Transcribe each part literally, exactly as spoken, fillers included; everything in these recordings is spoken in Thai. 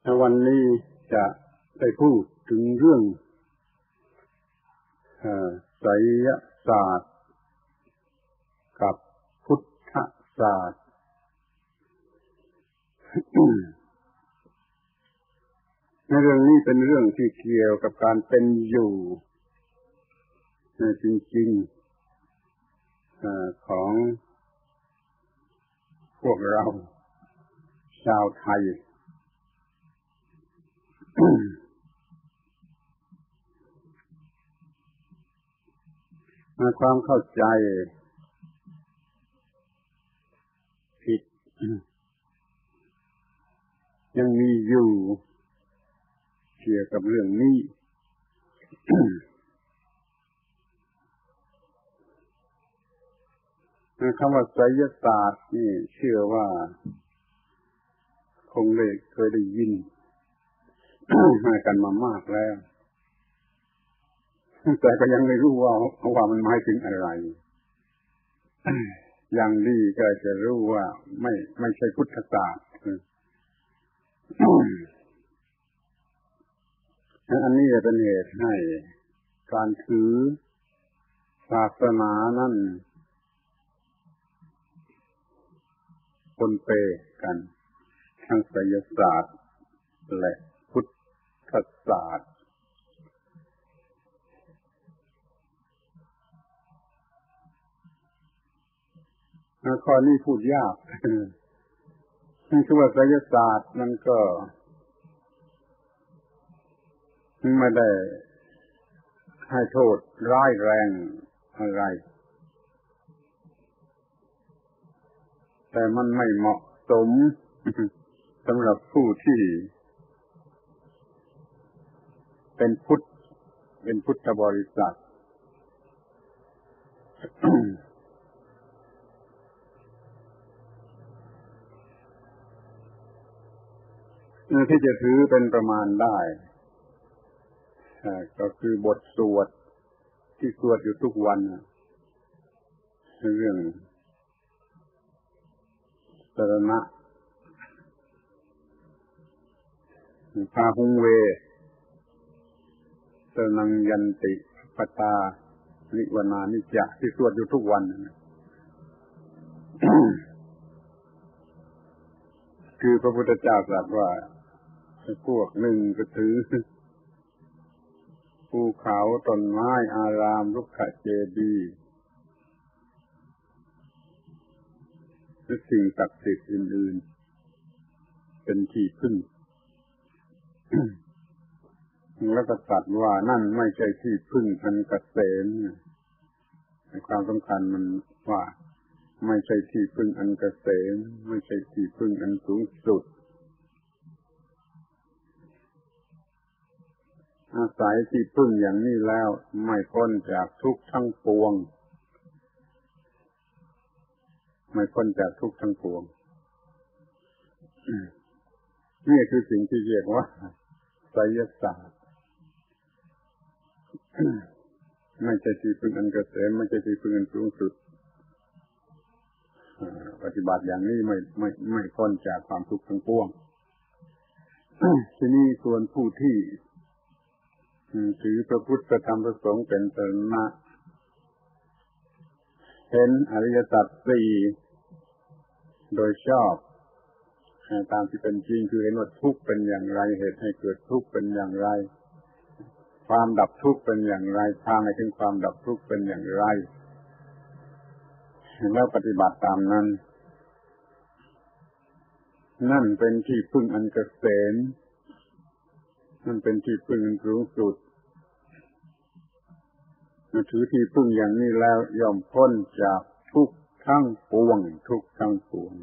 วันนี้จะได้พูดถึงเรื่องไสยศาสตร์กับพุทธศาสตร์ ในเรื่องนี้เป็นเรื่องที่เกี่ยวกับการเป็นอยู่จริงๆของพวกเราชาวไทย ความเข้าใจผิดยังมีอยู่เกี่ยวกับเรื่องนี้ คำว่าไสยศาสตร์นี่เชื่อว่าคงได้เคยได้ยิน มากันมามากแล้วแต่ก็ยังไม่รู้ว่าว่ามันหมายถึงอะไร อย่างดีก็จะรู้ว่าไม่ไม่ใช่พุทธศาสตร์ อันนี้เป็นเหตุให้การถือศาสนานั้นปนเปกันทั้งไสยศาสตร์และพุทธศาสตร์ข้อนี้พูดยาก คือว่าไสยศาสตร์มันก็ไม่ได้ให้โทษร้ายแรงอะไรแต่มันไม่เหมาะสม สำหรับผู้ที่เป็นพุทธเป็นพุทธบริษัท ที่จะถือเป็นประมาณได้ก็คือบทสวดที่สวดอยู่ทุกวันเรื่องสรณะพาหุงเวสรนังยันติปตานิวนานิจะที่สวดอยู่ทุกวัน คือพระพุทธเจ้าตรัสว่าพวกหนึ่งก็ถือภูเขาต้นไม้อารามรุกขเจดีย์และสิ่งศักดิ์สิทธิ์อื่นๆเป็นที่พึ่ง แล้วก็ตรัสว่านั่นไม่ใช่ที่พึ่งอันเกษมความสำคัญมันว่าไม่ใช่ที่พึ่งอันเกษมไม่ใช่ที่พึ่งอันสูงสุดอาศัยที่พึ่งอย่างนี้แล้วไม่พ้นจากทุกข์ทั้งปวงไม่พ้นจากทุกข์ทั้งปวงนี่คือสิ่งที่เรียกว่าไสยศาสตร์ไม่ใช่ที่พึ่งอันเกษมไม่ใช่ที่พึ่งอันสูงสุดปฏิบัติอย่างนี้ไม่ไม่ไม่พ้นจากความทุกข์ทั้งปวง ที่นี่ส่วนผู้ที่ถือพระพุทธธรรมพระสงฆ์เป็นสรณะเห็นอริยสัจสี่โดยชอบตามที่เป็นจริงคือเห็นว่าทุกข์เป็นอย่างไรเหตุให้เกิดทุกข์เป็นอย่างไรความดับทุกข์เป็นอย่างไรทางให้ถึงความดับทุกข์เป็นอย่างไรแล้วปฏิบัติตามนั้นนั่นเป็นที่พึ่งอันเกษมนั่นเป็นที่พึ่งอันสูงสุดเมื่อถือที่พึ่งอย่างนี้แล้วย่อมพ้นจากทุกข์ทั้งปวงทุกข์ทั้งปวง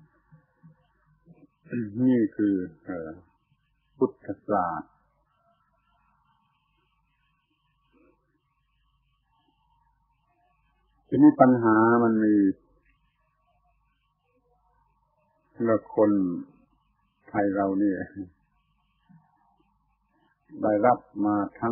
นี่คือพุทธศาสตร์ทีนี้ปัญหามันมีว่าคนไทยเราเนี่ยได้รับมาทั้ง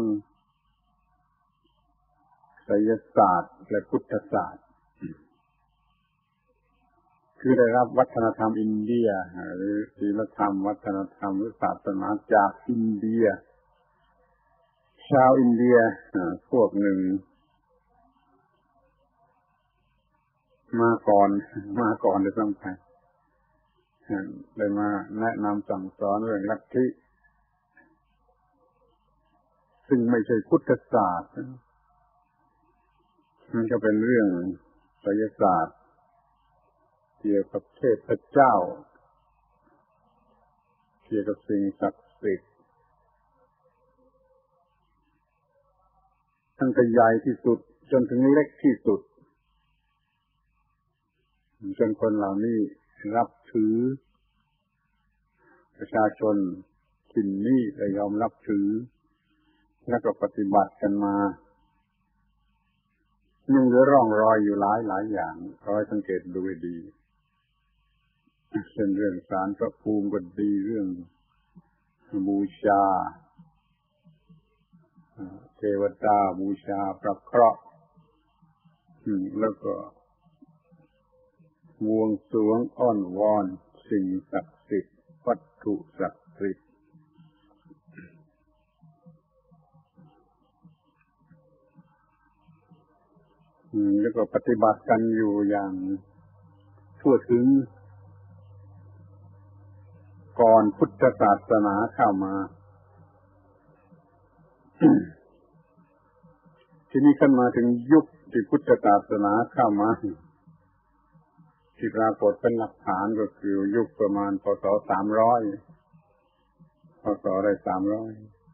ไสยศาสตร์และพุทธศาสตร์ คคือได้รับวัฒนธรรมอินเดียหรือศีลธรรมวัฒนธรรมหรือศาสนาจากอินเดียชาวอินเดียพวกหนึ่งมาก่อนมาก่อนด้วยซ้ำไปเลยมาแนะนำสั่งสอนเรื่องลัทธิซึ่งไม่ใช่พุทธศาสตร์มันก็เป็นเรื่องไสยศาสตร์เกี่ยวกับเทพเจ้าเกี่ยวกับสิ่งศักดิ์สิทธิ์ตั้งแต่ใหญ่ที่สุดจนถึงเล็กที่สุดจนคนเหล่านี้รับถือประชาชนถิ่นนี้ได้ยอมรับถือแล้วก็ปฏิบัติกันมายังเหลือร่องรอยอยู่หลายหลายอย่างขอให้สังเกตดูให้ดีเช่นเรื่องศาลพระภูมิก็ดีเรื่องบูชาเทวดาบูชาพระเคราะห์แล้วก็บวงสรวงอ้อนวอนสิ่งศักดิ์สิทธิ์วัตถุศักดิ์สิทธิ์แล้วก็ปฏิบัติกันอยู่อย่างทั่วถึงก่อนพุทธศาสนาเข้ามา ที่นี่ขึ้นมาถึงยุคที่พุทธศาสนาเข้ามาที่ปรากฏเป็นหลักฐานก็คือยุคประมาณพ.ศ. สามร้อยพ.ศ. ได้สามร้อย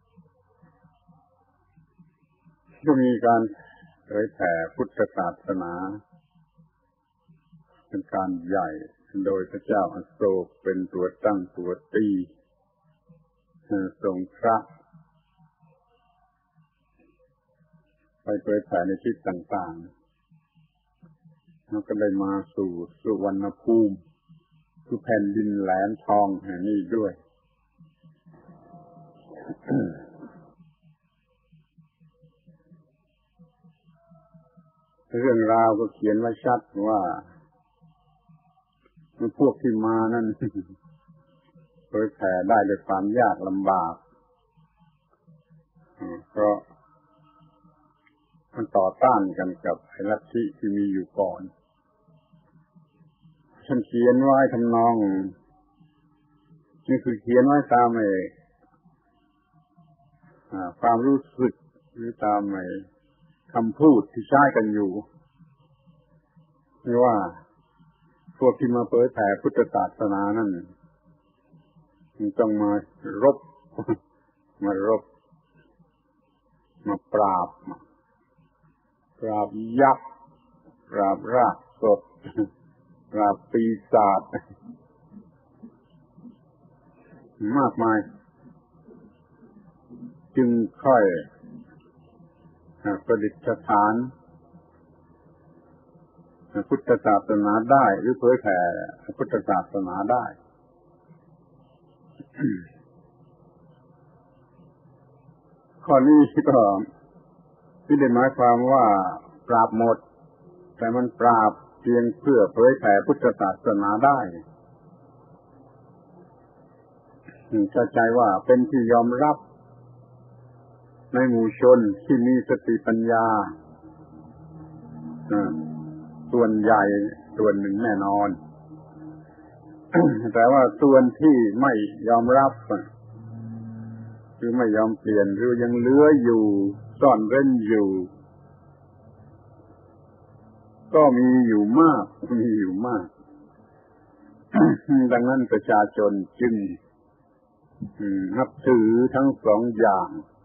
ก็มีการเผยแผ่พุทธศาสนาเป็นการใหญ่โดยพระเจ้าอโศกเป็นตัวตั้งตัวตีทรงพระไปเผยแผ่ในที่ต่างๆแล้วก็ได้มาสู่สุวรรณภูมิคือแผ่นดินแหลมทองแห่งนี้ด้วย เรื่องราวก็เขียนไว้ชัดว่าพวกที่มานั่นเผยแผ่ได้ด้วยความยากลำบากเพราะมันต่อต้านกันกับลัทธิที่มีอยู่ก่อนฉันเขียนไว้ทำนองนี่คือเขียนไว้ตามไอ้ความรู้สึกหรือตามไอ้คำพูดที่ใช้กันอยู่ว่าพวกที่มาเผยแผ่พุทธศาสนานั่นต้องมารบมารบมาปราบปราบยักษ์ปราบรากศพปราบปีศาจมากมายจึงค่อยประดิษฐานพุทธศาสนาได้หรือเผยแผ่พุทธศาสนาได้ ข้อนี้ก็ไม่ได้หมายความว่าปราบหมดแต่มันปราบเพียงเพื่อเผยแผ่พุทธศาสนาได้เข้าใจว่าเป็นที่ยอมรับในหมู่ชนที่มีสติปัญญาส่วนใหญ่ส่วนหนึ่งแน่นอน แต่ว่าส่วนที่ไม่ยอมรับคือไม่ยอมเปลี่ยนหรือยังเหลืออยู่ซ่อนเร้นอยู่ก็มีอยู่มากมีอยู่มาก ดังนั้นประชาชนจึงนับถือทั้งสองอย่าง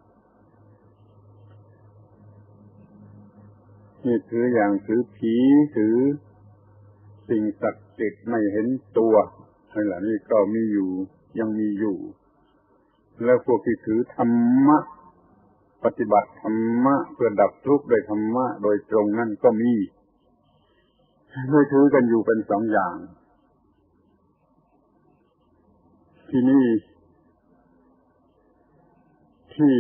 นี่ถืออย่างถือผีถือสิ่งศักดิ์สิทธิ์ไม่เห็นตัวอะไรเหล่านี้ก็มีอยู่ยังมีอยู่แล้วพวกที่ถือธรรมะปฏิบัติธรรมะเพื่อดับทุกข์โดยธรรมะโดยตรงนั่นก็มีโดยถือกันอยู่เป็นสองอย่างที่นี่ที่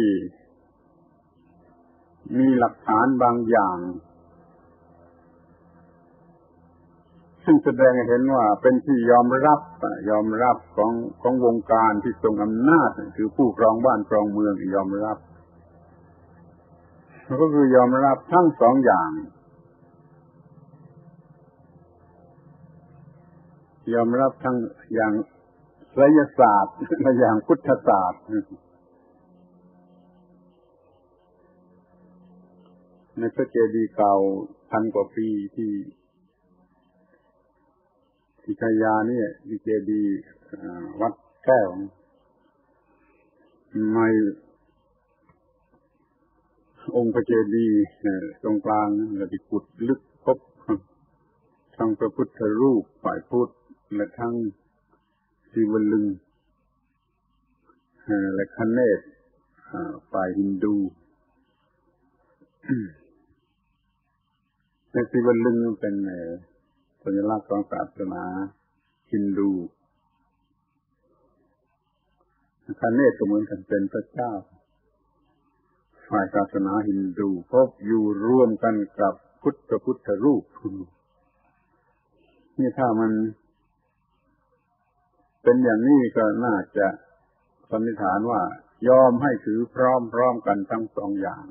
มีหลักฐานบางอย่างซึ่งแสดงให้เห็นว่าเป็นที่ยอมรับยอมรับของของวงการที่ทรงอำนาจคือผู้ครองบ้านครองเมืองยอมรับก็คือยอมรับทั้งสองอย่างยอมรับทั้งอย่างไสยศาสตร์และอย่างพุทธศาสตร์ในพระเจดีย์เก่าพันกว่าปีที่ที่ชัยยานี่ที่เจดีย์วัดแก้วในองค์พระเจดีย์ตรงกลางเราได้ขุดลึกพบทั้งพระพุทธรูปฝ่ายพุทธและทั้งศิวลึงและคเนศฝ่ายฮินดูในศิวลึงเป็นสัญลักษณ์ของศาสนาฮินดูคเนศก็เหมือนกันเป็นพระเจ้าฝ่ายศาสนาฮินดูพบอยู่ร่วมกันกับพุทธพุทธรูปนี่ถ้ามันเป็นอย่างนี้ก็น่าจะสันนิษฐานว่ายอมให้ถือพร้อมๆกันทั้งสองอย่าง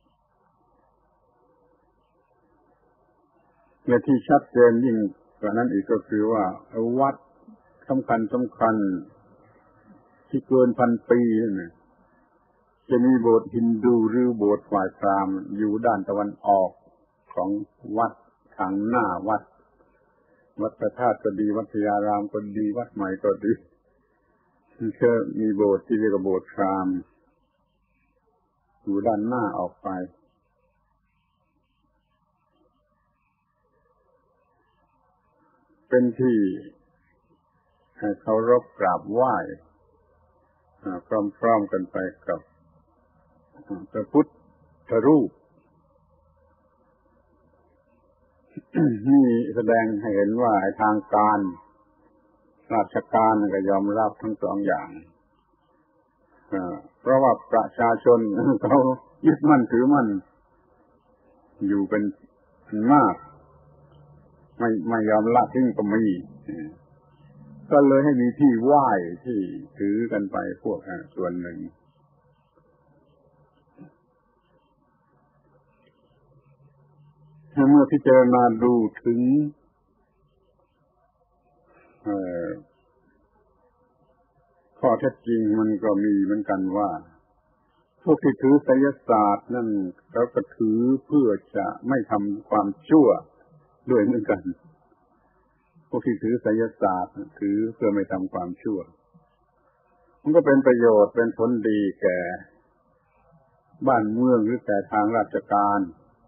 และที่ชัดเจนยิ่งกว่านั้นอีกก็คือว่าวัดสำคัญสำคัญที่เกินพันปีนี่จะมีโบสถ์ฮินดูหรือโบสถ์ฝ่ายพราหมณ์อยู่ด้านตะวันออกของวัดทางหน้าวัดวัดพระธาตุก็ดีวัดพญารามก็ดีวัดใหม่ก็ดีก็มีโบสถ์ที่เรียกว่าโบสถ์พราหมณ์อยู่ด้านหน้าออกไปเป็นที่ให้เคารพกราบไหว้พร้อมๆกันไปกับพระพุทธรูปนี่แสดงให้เห็นว่าทางการราชการก็ยอมรับทั้งสองอย่างเพราะว่าประชาชนเขายึดมั่นถือมั่นอยู่เป็นมากไม่ไม่ยอมละทิ้งก็มีก็เลยให้มีที่ไหว้ที่ถือกันไปพวกส่วนหนึ่งเมื่อพิจารณาดูถึงข้อเท็จจริงมันก็มีเหมือนกันว่าพวกที่ถือไสยศาสตร์นั่นเขาก็ถือเพื่อจะไม่ทำความชั่วด้วยเหมือนกันพวกที่ถือไสยศาสตร์ถือเพื่อไม่ทำความชั่วมันก็เป็นประโยชน์เป็นผลดีแก่บ้านเมืองหรือแต่ทางราชการ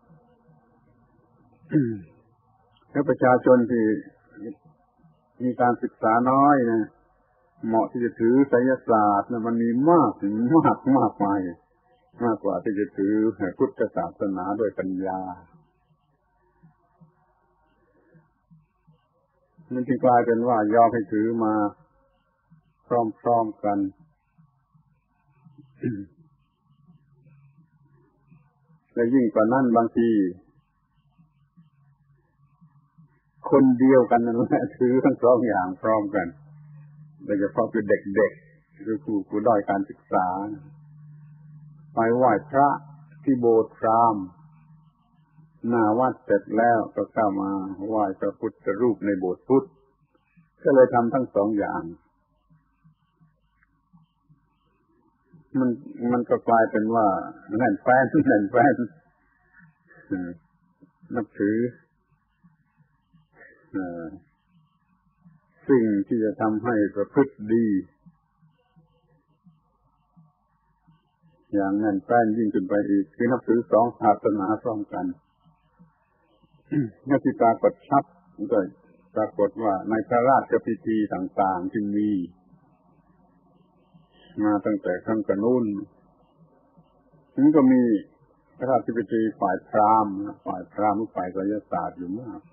แล้วประชาชนที่มีการศึกษาน้อยนะเหมาะที่จะถือไสยศาสตร์นะมันมีมากมากมากมายมากกว่าที่จะถือพุทธศาสนาด้วยปัญญามันจึงกลายเป็นว่ายอมให้ถือมาพร้อมๆกันและยิ่งกว่านั้นบางทีคนเดียวกันนั่นแหละถือทั้งสองอย่างพร้อมกันโดยเฉพาะคือเด็กๆหรือผู้ผู้ด้อยการศึกษาไปไหว้พระที่โบสถ์พราหมณ์หน้าวัดเสร็จแล้วก็เข้ามาไหว้พระพุทธรูปในโบสถ์พุทธก็เลยทำทั้งสองอย่างมันมันก็กลายเป็นว่าแน่นแฟ้นแน่นแฟ้นนับถือสิ่งที่จะทำให้ประพฤติดีอย่างแน่นแฟ้นยิ่งขึ้นไปอีกคือนับถือสองศาสนาพร้อมกันนี่ที่ปรากฏชัดก็ปรากฏว่าในพระราชพิธีต่างๆที่มีมาตั้งแต่ครั้งกนู้นนี่ก็มีพระราชพิธีฝ่ายพราหมณ์ฝ่ายพราหมณ์ฝ่ายไสยศาสตร์อยู่มาก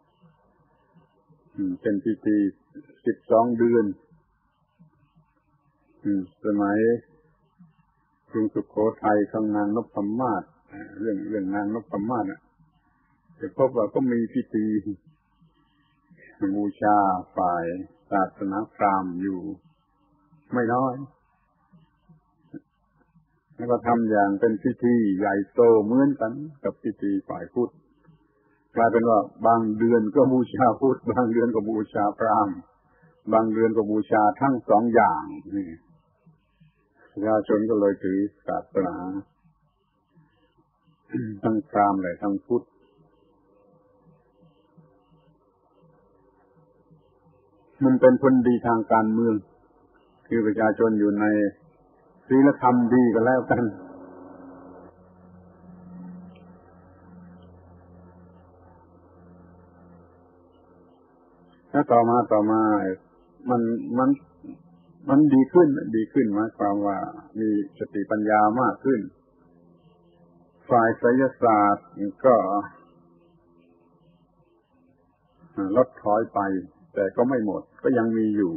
เป็นพิธีสิบสองเดือนสมัยกรุงสุโขทัยของนางนพมาศเรื่องเรื่องนางนพมาศจะพบว่าก็มีพิธีบูชาฝ่ายศาสนาพราหมณ์อยู่ไม่น้อยแล้วก็ทำอย่างเป็นพิธีใหญ่โตเหมือนกันกับพิธีฝ่ายพุทธกลายเป็นว่าบางเดือนก็บูชาพุทธบางเดือนก็บูชาพราหมณ์บางเดือนก็บูชาทั้งสองอย่างนี่ประชาชนก็เลยถือศาสนาทั้งพราหมณ์และทั้งพุทธมันเป็นผลดีทางการเมืองคือประชาชนอยู่ในศีลธรรมดีกันแล้วกันถ้าต่อมาต่อมามันมันมันดีขึ้นดีขึ้นหมายความว่ามีสติปัญญามากขึ้นฝ่ายไสยศาสตร์ก็ลดถอยไปแต่ก็ไม่หมดก็ยังมีอยู่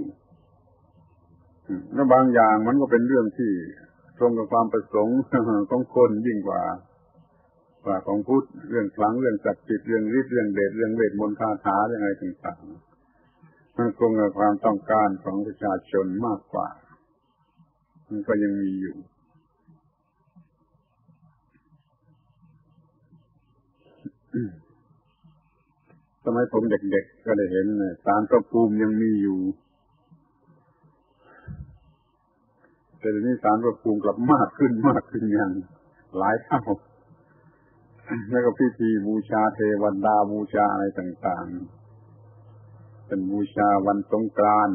และบางอย่างมันก็เป็นเรื่องที่ตรงกับความประสงค์ของคนยิ่งกว่ากว่าของพุทธเรื่องคลังเรื่องศักดิ์สิทธิ์เรื่องฤทธิ์เรื่องเดชเรื่องเวทมนต์คาถาเรื่องอะไรต่างๆมันตรงกับความต้องการของประชาชนมากกว่ามันก็ยังมีอยู่สมัยผมเด็กๆก็ได้เห็นศาลพระภูมิยังมีอยู่แต่เดี๋ยวนี้ศาลพระภูมิกลับมากขึ้นมากขึ้นอย่างหลายเท่าแล้วก็พิธีบูชาเทวดาบูชาอะไรต่างๆเป็นบูชาวันสงกรานต์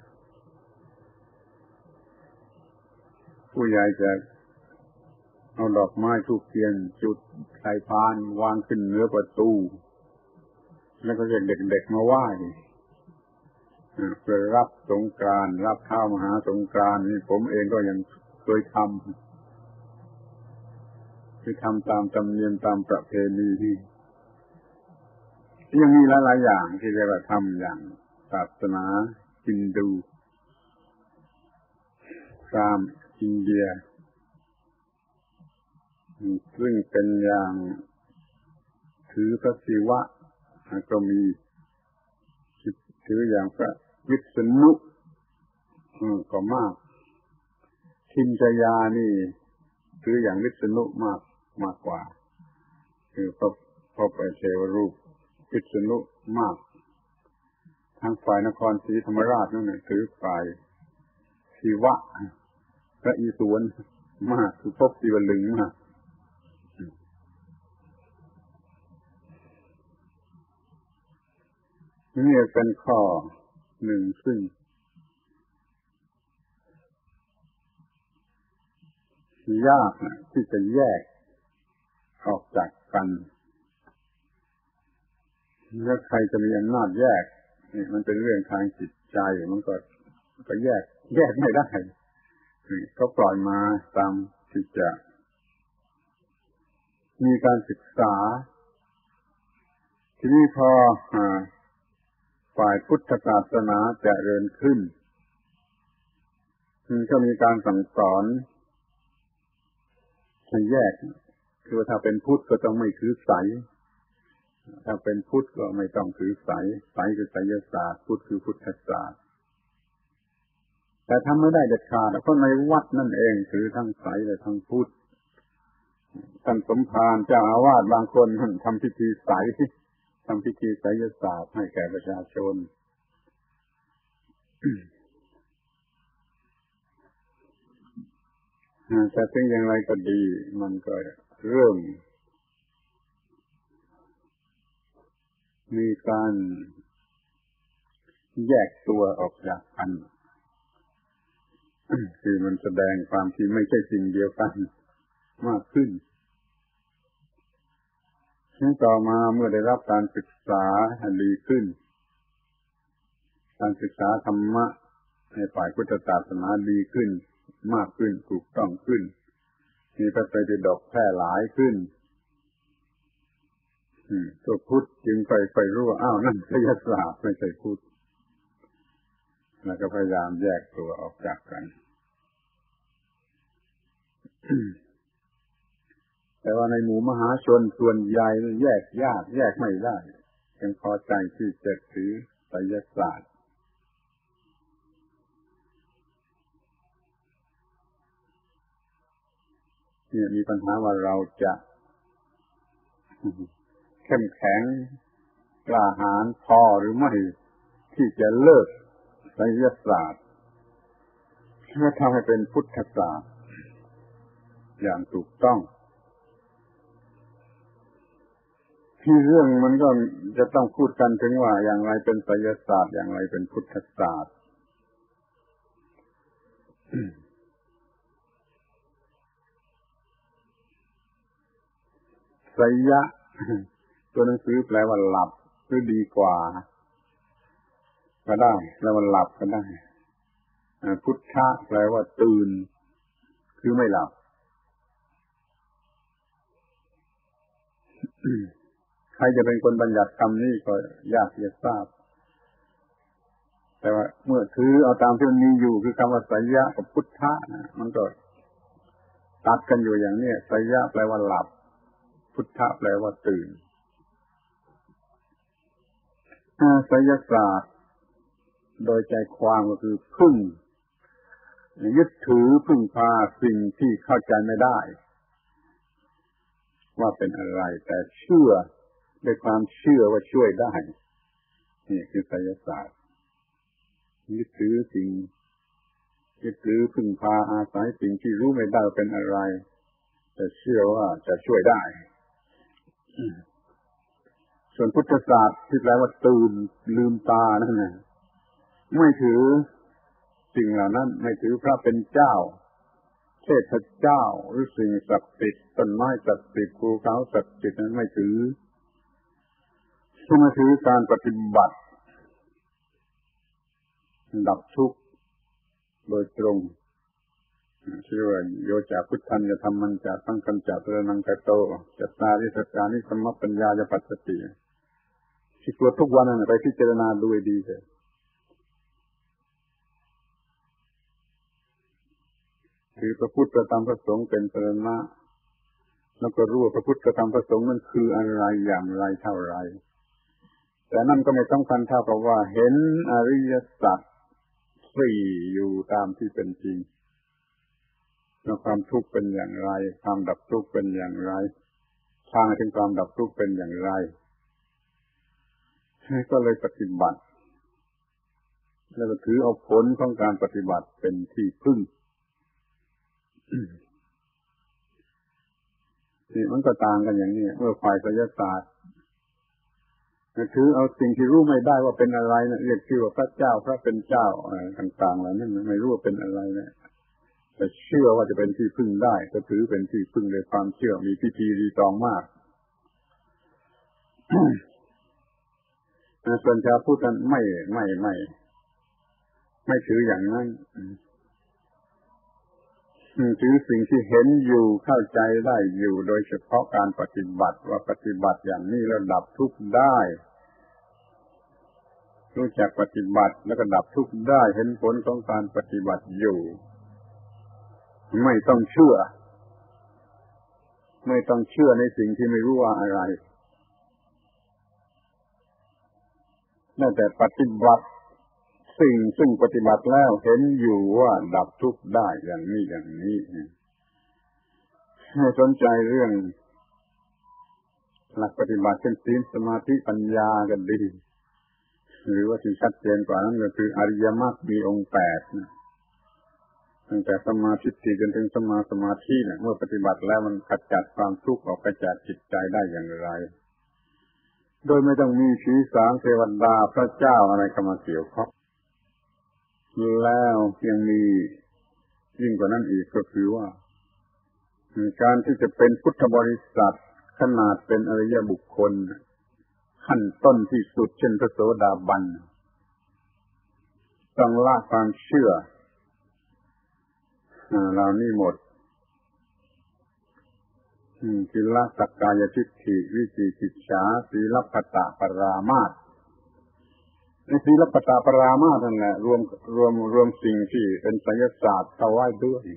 ผู้ใหญ่จะเอาดอกไม้ธูปเทียนจุดใส่พานวางขึ้นเหนือประตูแล้วก็เรียกเด็กๆมาไหว้เพื่อรับสงกรานต์รับข้าวมหาสงกรานต์นี่ผมเองก็ยังเคยทำคือทำตามธรรมเนียมตามประเพณีที่ยังมีหลายๆอย่างที่เรียกว่าทำอย่างศาสนาฮินดูพราหมณ์อินเดียซึ่งเป็นอย่างถือพระศิวะก็มีถืออย่างพระวิษณุก็มากทิมชยานี่ถืออย่างวิษณุมากมากกว่าคือพระพระเทวรูปวิษณุมากทางฝ่ายนครศรีธรรมราชนั่นถือฝ่ายศิวะพระอิศวรมากคือพบศิวลึงมากนี่เป็นข้อหนึ่งซึ่งยากนะที่จะแยกออกจากกันแล้วใครจะมีอำนาจแยกนี่มันเป็นเรื่องทางจิตใจมันก็ก็แยกแยกไม่ได้ก็ปล่อยมาตามที่จะมีการศึกษาทีนี้พอฝ่ายพุทธศาสนาเจริญขึ้นก็มีการสั่งสอนให้แยกคือถ้าเป็นพุทธก็ต้องไม่ถือไสยถ้าเป็นพุทธก็ไม่ต้องถือไสยไสยคือไสยศาสตร์พุทธคือพุทธศาสตร์แต่ทำไม่ได้เด็ดขาดเพราะในวัดนั่นเองถือทั้งไสยและทั้งพุทธท่านสมภารเจ้าอาวาสบางคนทำพิธีไสยทำพิธีไสยศาสตร์ให้แก่ประชาชนแต่ถึงอย่างไรก็ดีมันก็เริ่มมีการแยกตัวออกจากกันคือมันแสดงความที่ไม่ใช่สิ่งเดียวกันมากขึ้นต่อมาเมื่อได้รับการศึกษาดีขึ้นการศึกษาธรรมะในฝ่ายพุทธศาสนาดีขึ้นมากขึ้นถูกต้องขึ้นมีพระไตรปิฎกแพร่หลายขึ้นตัวพุทธจึงไปไปรู้ว่าอ้าวนั่นไสยศาสตร์ไม่ใช่พุทธแล้วก็พยายามแยกตัวออกจากกันแต่ว่าในหมู่มหาชนส่วนใหญ่แยกยากแยกไม่ได้ยังพอใจที่จะถือไสไสยศาสตร์เนี่ยมีปัญหาว่าเราจะเข้มแข็งกล้าหาญพอหรือไม่ที่จะเลิกไสยศาสตร์เพื่อทำให้เป็นพุทธศาสตร์อย่างถูกต้องที่เรื่องมันก็จะต้องพูดกันถึงว่าอย่างไรเป็นไสยศาสตร์อย่างไรเป็นพุทธศาสตร์ไสยะตัวหนังสือแปลว่าหลับหรือดีกว่าก็ได้แปลว่าหลับก็ได้พุทธะแปลว่าตื่นคือไม่หลับใครจะเป็นคนบัญญัติคำนี้ก็ยากจะทราบแต่ว่าเมื่อถือเอาตามที่มันมีอยู่คือคำว่าไสยะกับพุทธะนะมันก็ตัดกันอยู่อย่างนี้ไสยะแปลว่าหลับพุทธะแปลว่าตื่นไสยศาสตร์โดยใจความก็คือพึ่งยึดถือพึ่งพาสิ่งที่เข้าใจไม่ได้ว่าเป็นอะไรแต่เชื่อด้วยความเชื่อว่าช่วยได้นี่คือไสยศาสตร์ยึดถือสิ่งยึดถือพึ่งพาอาศัยสิ่งที่รู้ไม่ได้เป็นอะไรแต่เชื่อว่าจะช่วยได้ส่วนพุทธศาสตร์ที่แปลว่าตื่นลืมตานั่นแหละไม่ถือสิ่งเหล่านั้นไม่ถือพระเป็นเจ้าเทพเจ้าหรือสิ่งศักดิ์สิทธิ์ต้นไม้ศักดิ์สิทธิ์ภูเขาศักดิ์สิทธิ์นั้นไม่ถือไม่ถือการปฏิบัติดับทุกข์โดยตรงชื่อว่าโยจะพุทธัญญธรรมัญจะสังฆัญจะเตนังกโตจัตตาริสัจจานิสัมมปัญญายปัสสติที่กลัวทุกวันนั้นไปพิจารณาดูให้ดีเถอะคือพระพุทธพระธรรมพระสงฆ์เป็นสรณะแล้วก็รู้ว่าพระพุทธพระธรรมพระสงฆ์นั้นคืออะไรอย่างไรเท่าไรแต่นั่นก็ไม่สำคัญเท่ากับว่าเห็นอริยสัจสี่อยู่ตามที่เป็นจริงแล้วความทุกข์เป็นอย่างไรความดับทุกข์เป็นอย่างไรทางถึงความดับทุกข์เป็นอย่างไรก็เลยปฏิบัติแล้วก็ถือเอาผลของการปฏิบัติเป็นที่พึ่งนี่มันก็ต่างกันอย่างนี้เมื่อฝ่ายไสยศาสตร์ถือเอาสิ่งที่รู้ไม่ได้ว่าเป็นอะไรนะเรียกชื่อว่าพระเจ้าพระเป็นเจ้าอะไรต่างๆเหล่านั้นไม่รู้ว่าเป็นอะไรนะแต่เชื่อว่าจะเป็นที่พึ่งได้ก็ถือเป็นที่พึ่งด้วยความเชื่อมีพิธีรีตองมาก ส่วนชาวพุทธนั้นไม่ไม่ไม่ไม่ถืออย่างนั้นถือสิ่งที่เห็นอยู่เข้าใจได้อยู่โดยเฉพาะการปฏิบัติว่าปฏิบัติอย่างนี้แล้วดับทุกข์ได้รู้จักปฏิบัติแล้วก็ดับทุกข์ได้เห็นผลของการปฏิบัติอยู่ไม่ต้องเชื่อไม่ต้องเชื่อในสิ่งที่ไม่รู้ว่าอะไรนั่นแต่ปฏิบัติสิ่งซึ่งปฏิบัติแล้วเห็นอยู่ว่าดับทุกข์ได้อย่างนี้อย่างนี้ให้สนใจเรื่องหลักปฏิบัติเช่นศีลสมาธิปัญญากันดีหรือว่าที่ชัดเจนกว่านั้นก็คืออริยมรรคมีองค์แปดนะตั้งแต่สัมมาทิฏฐิจนถึงสัมมาสมาธิเนี่ยเมื่อปฏิบัติแล้วมันขจัดความทุกข์ออกไปจากจิตใจได้อย่างไรโดยไม่ต้องมีผีสางเทวดาพระเจ้าอะไรเข้ามาเกี่ยวข้องแล้วยังมียิ่งกว่านั้นอีกก็คือว่าการที่จะเป็นพุทธบริษัทขนาดเป็นอริยบุคคลขั้นต้นที่สุดเช่นพระโสดาบันต้องละความเชื่อเหล่านี้หมดกิลสักกายทิฏฐิวิจิกิจฉาสีลัพพตปรามาสในสีลัพพตปรามาสนั่นแหละรวมรวมรวมสิ่งที่เป็นไสยศาสตร์เข้าไว้ด้วย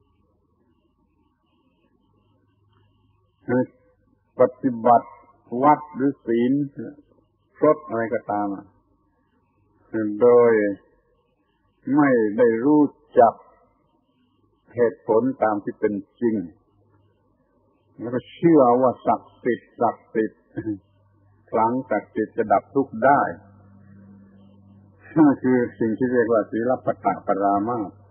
ปฏิบัติวัดหรือศีลพรตอะไรก็ตามโดยไม่ได้รู้จักเหตุผลตามที่เป็นจริงแล้วก็เชื่อว่าศักดิ์สิทธิ์ศักดิ์สิทธิ์ครั้งศักดิ์สิทธิ์จะดับทุกข์ได้นั่นคือสิ่งที่เรียกว่าศีลปัตตปรามาส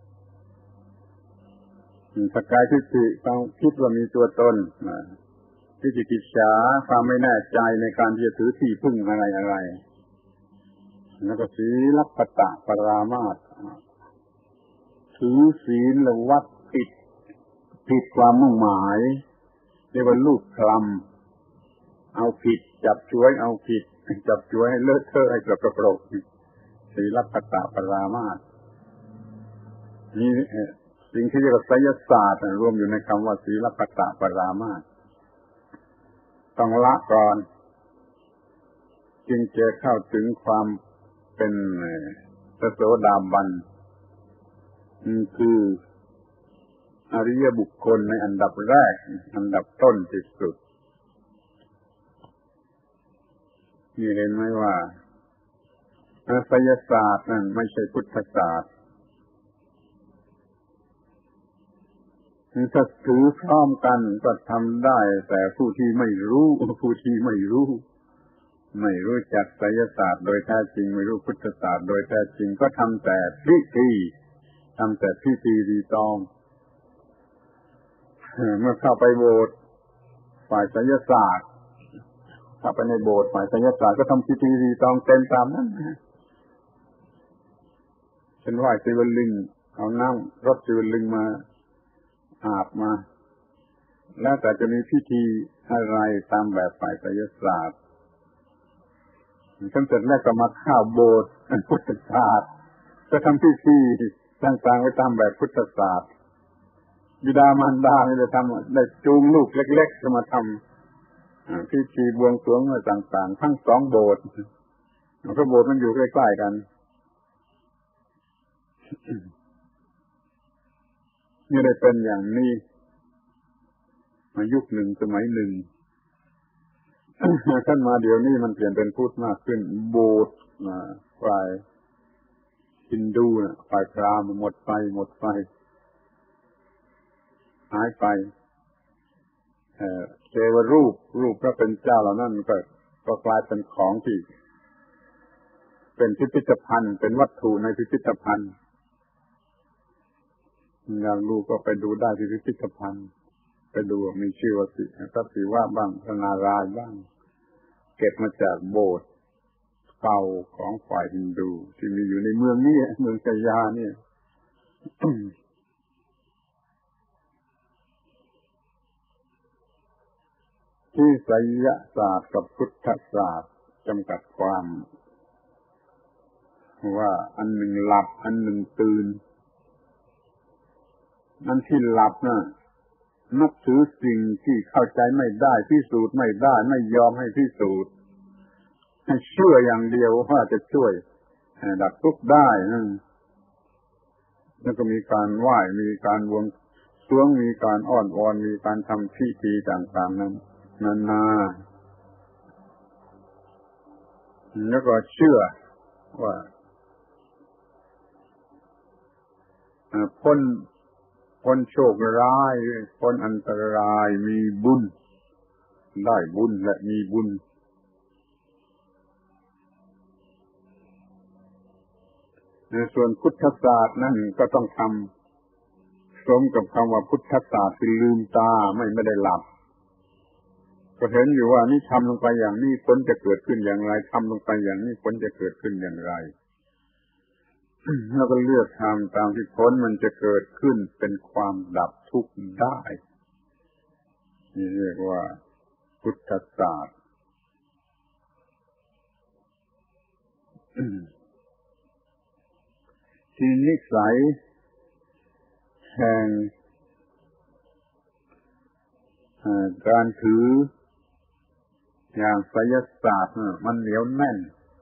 สกายทิฏฐิต้องคิดว่ามีตัวตนวิจิกิจฉาความไม่แน่ใจในการที่จะถือที่พึ่งอะไรอะไรแล้วก็ศีลปัตตปรามาสถือศีลและวัดผิดผิดความมุ่งหมายเรียกว่าลูกคลำเอาผิดจับช่วยเอาผิดจับช่วยให้เลอะเทอะให้กระปรกศีลปัตตปรามาสนี่สิ่งที่เรียกว่าไสยศาสตร์รวมอยู่ในคำว่าศีลปัตตปรามาสต้องละก่อนจึงจะเข้าถึงความเป็นพระโสดาบันคืออริยบุคคลในอันดับแรกอันดับต้นที่สุดนี่เห็นไหมว่าไสยศาสตร์นั่นไม่ใช่พุทธศาสตร์ถ้าถือพร้อมกันก็ทำได้แต่ผู้ที่ไม่รู้ผู้ที่ไม่รู้ไม่รู้จักไสยศาสตร์โดยแท้จริงไม่รู้พุทธศาสตร์โดยแท้จริงก็ทำแต่พิธีทำแต่พิธีรีตองเมื่อเข้าไปโบสถ์ฝ่ายไสยศาสตร์เข้าไปในโบสถ์ฝ่ายไสยศาสตร์ก็ทำพิธีรีตองเต็มตามนั้นเช่นไหว้ศิวลึงเอาน้ำรดศิวลึงมาอาบมาแล้วแต่จะมีพิธีอะไรตามแบบฝ่ายไสยศาสตร์ขั้นเสร็จแล้วก็มาเข้าโบสถ์พุทธศาสตร์ก็ทำพิธีต่างๆไปตามแบบพุทธศาสตร์บิดามารดาไม่ได้ทำได้จูงลูกเล็กๆจะมาทำพิธีบวงสรวงอะไรต่างๆทั้งสองโบสถ์เพราะโบสถ์มันอยู่ใกล้ๆกันนี่ได้เป็นอย่างนี้มายุคหนึ่งสมัยหนึ่งขึ้นมาเดี๋ยวนี้มันเปลี่ยนเป็นพุทธมากขึ้นโบสถ์ฝ่ายฮินดูนะฝ่ายพราหมณ์หมดไปหมดไปหายไปเทวรูปรูปพระเป็นเจ้าเหล่านั้นก็ก็กลายเป็นของที่เป็นพิพิธภัณฑ์เป็นวัตถุในพิพิธภัณฑ์อยากดูก็ไปดูได้ที่พิพิธภัณฑ์ไปดูมีชื่อว่าสิพระศิวะบ้างพระนารายณ์บ้างเก็บมาจากโบสถ์เก่าของฝ่ายฮินดูที่มีอยู่ในเมืองนี้เมืองชัยยาเนี่ย ที่ไสยศาสตร์กับพุทธศาสตร์จำกัดความว่าอันหนึ่งหลับอันหนึ่งตื่นนั่นที่หลับน่ะนับถือสิ่งที่เข้าใจไม่ได้พิสูจน์ไม่ได้ไม่ยอมให้พิสูจน์ให้เชื่ออย่างเดียวว่าจะช่วยดับทุกข์ได้นั่นแล้วก็มีการไหว้มีการบวงสรวงมีการอ้อนวอนมีการทำพิธีต่างๆนั้นนานาแล้วก็เชื่อว่าพ้นพ้นโชคร้ายพ้นอันตรายมีบุญได้บุญและมีบุญในส่วนพุทธศาสตร์นั่นก็ต้องทำสมกับคำว่าพุทธศาสตร์คือลืมตาไม่ไม่ได้หลับก็เห็นอยู่ว่านี่ทำลงไปอย่างนี้ผลจะเกิดขึ้นอย่างไรทำลงไปอย่างนี้ผลจะเกิดขึ้นอย่างไรแล้วก็เลือกทำตามที่ผลมันจะเกิดขึ้นเป็นความดับทุกข์ได้นี่เรียกว่าพุทธศาสตร์ที่นิสัยแห่งการถืออย่างไสยศาสตร์มันเหนียวแน่น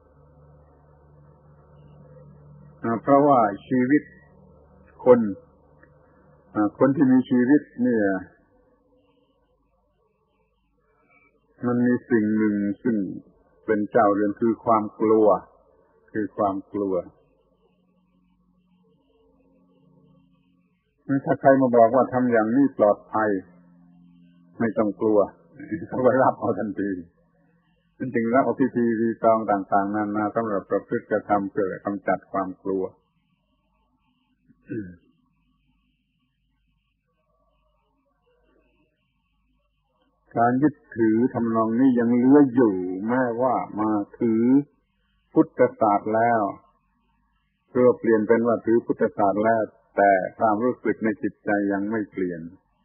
เพราะว่าชีวิตคนคนที่มีชีวิตเนี่ยมันมีสิ่งหนึ่งซึ่งเป็นเจ้าเรือนคือความกลัวคคือความกลัวถ้าใครมาบอกว่าทำอย่างนี้ปลอดภัยไม่ต้องกลัวเขาก็รับเอาทันทีจริงๆแล้วเอาพิธีรีตองต่างๆนานาสำหรับประพฤติกระทำเพื่อกำจัดความกลัวการยึดถือทำนองนี้ยังเหลืออยู่แม้ว่ามาถือพุทธศาสตร์แล้วเพื่อเปลี่ยนเป็นว่าถือพุทธศาสตร์แล้วแต่ความรู้สึกในจิตใจยังไม่เปลี่ยน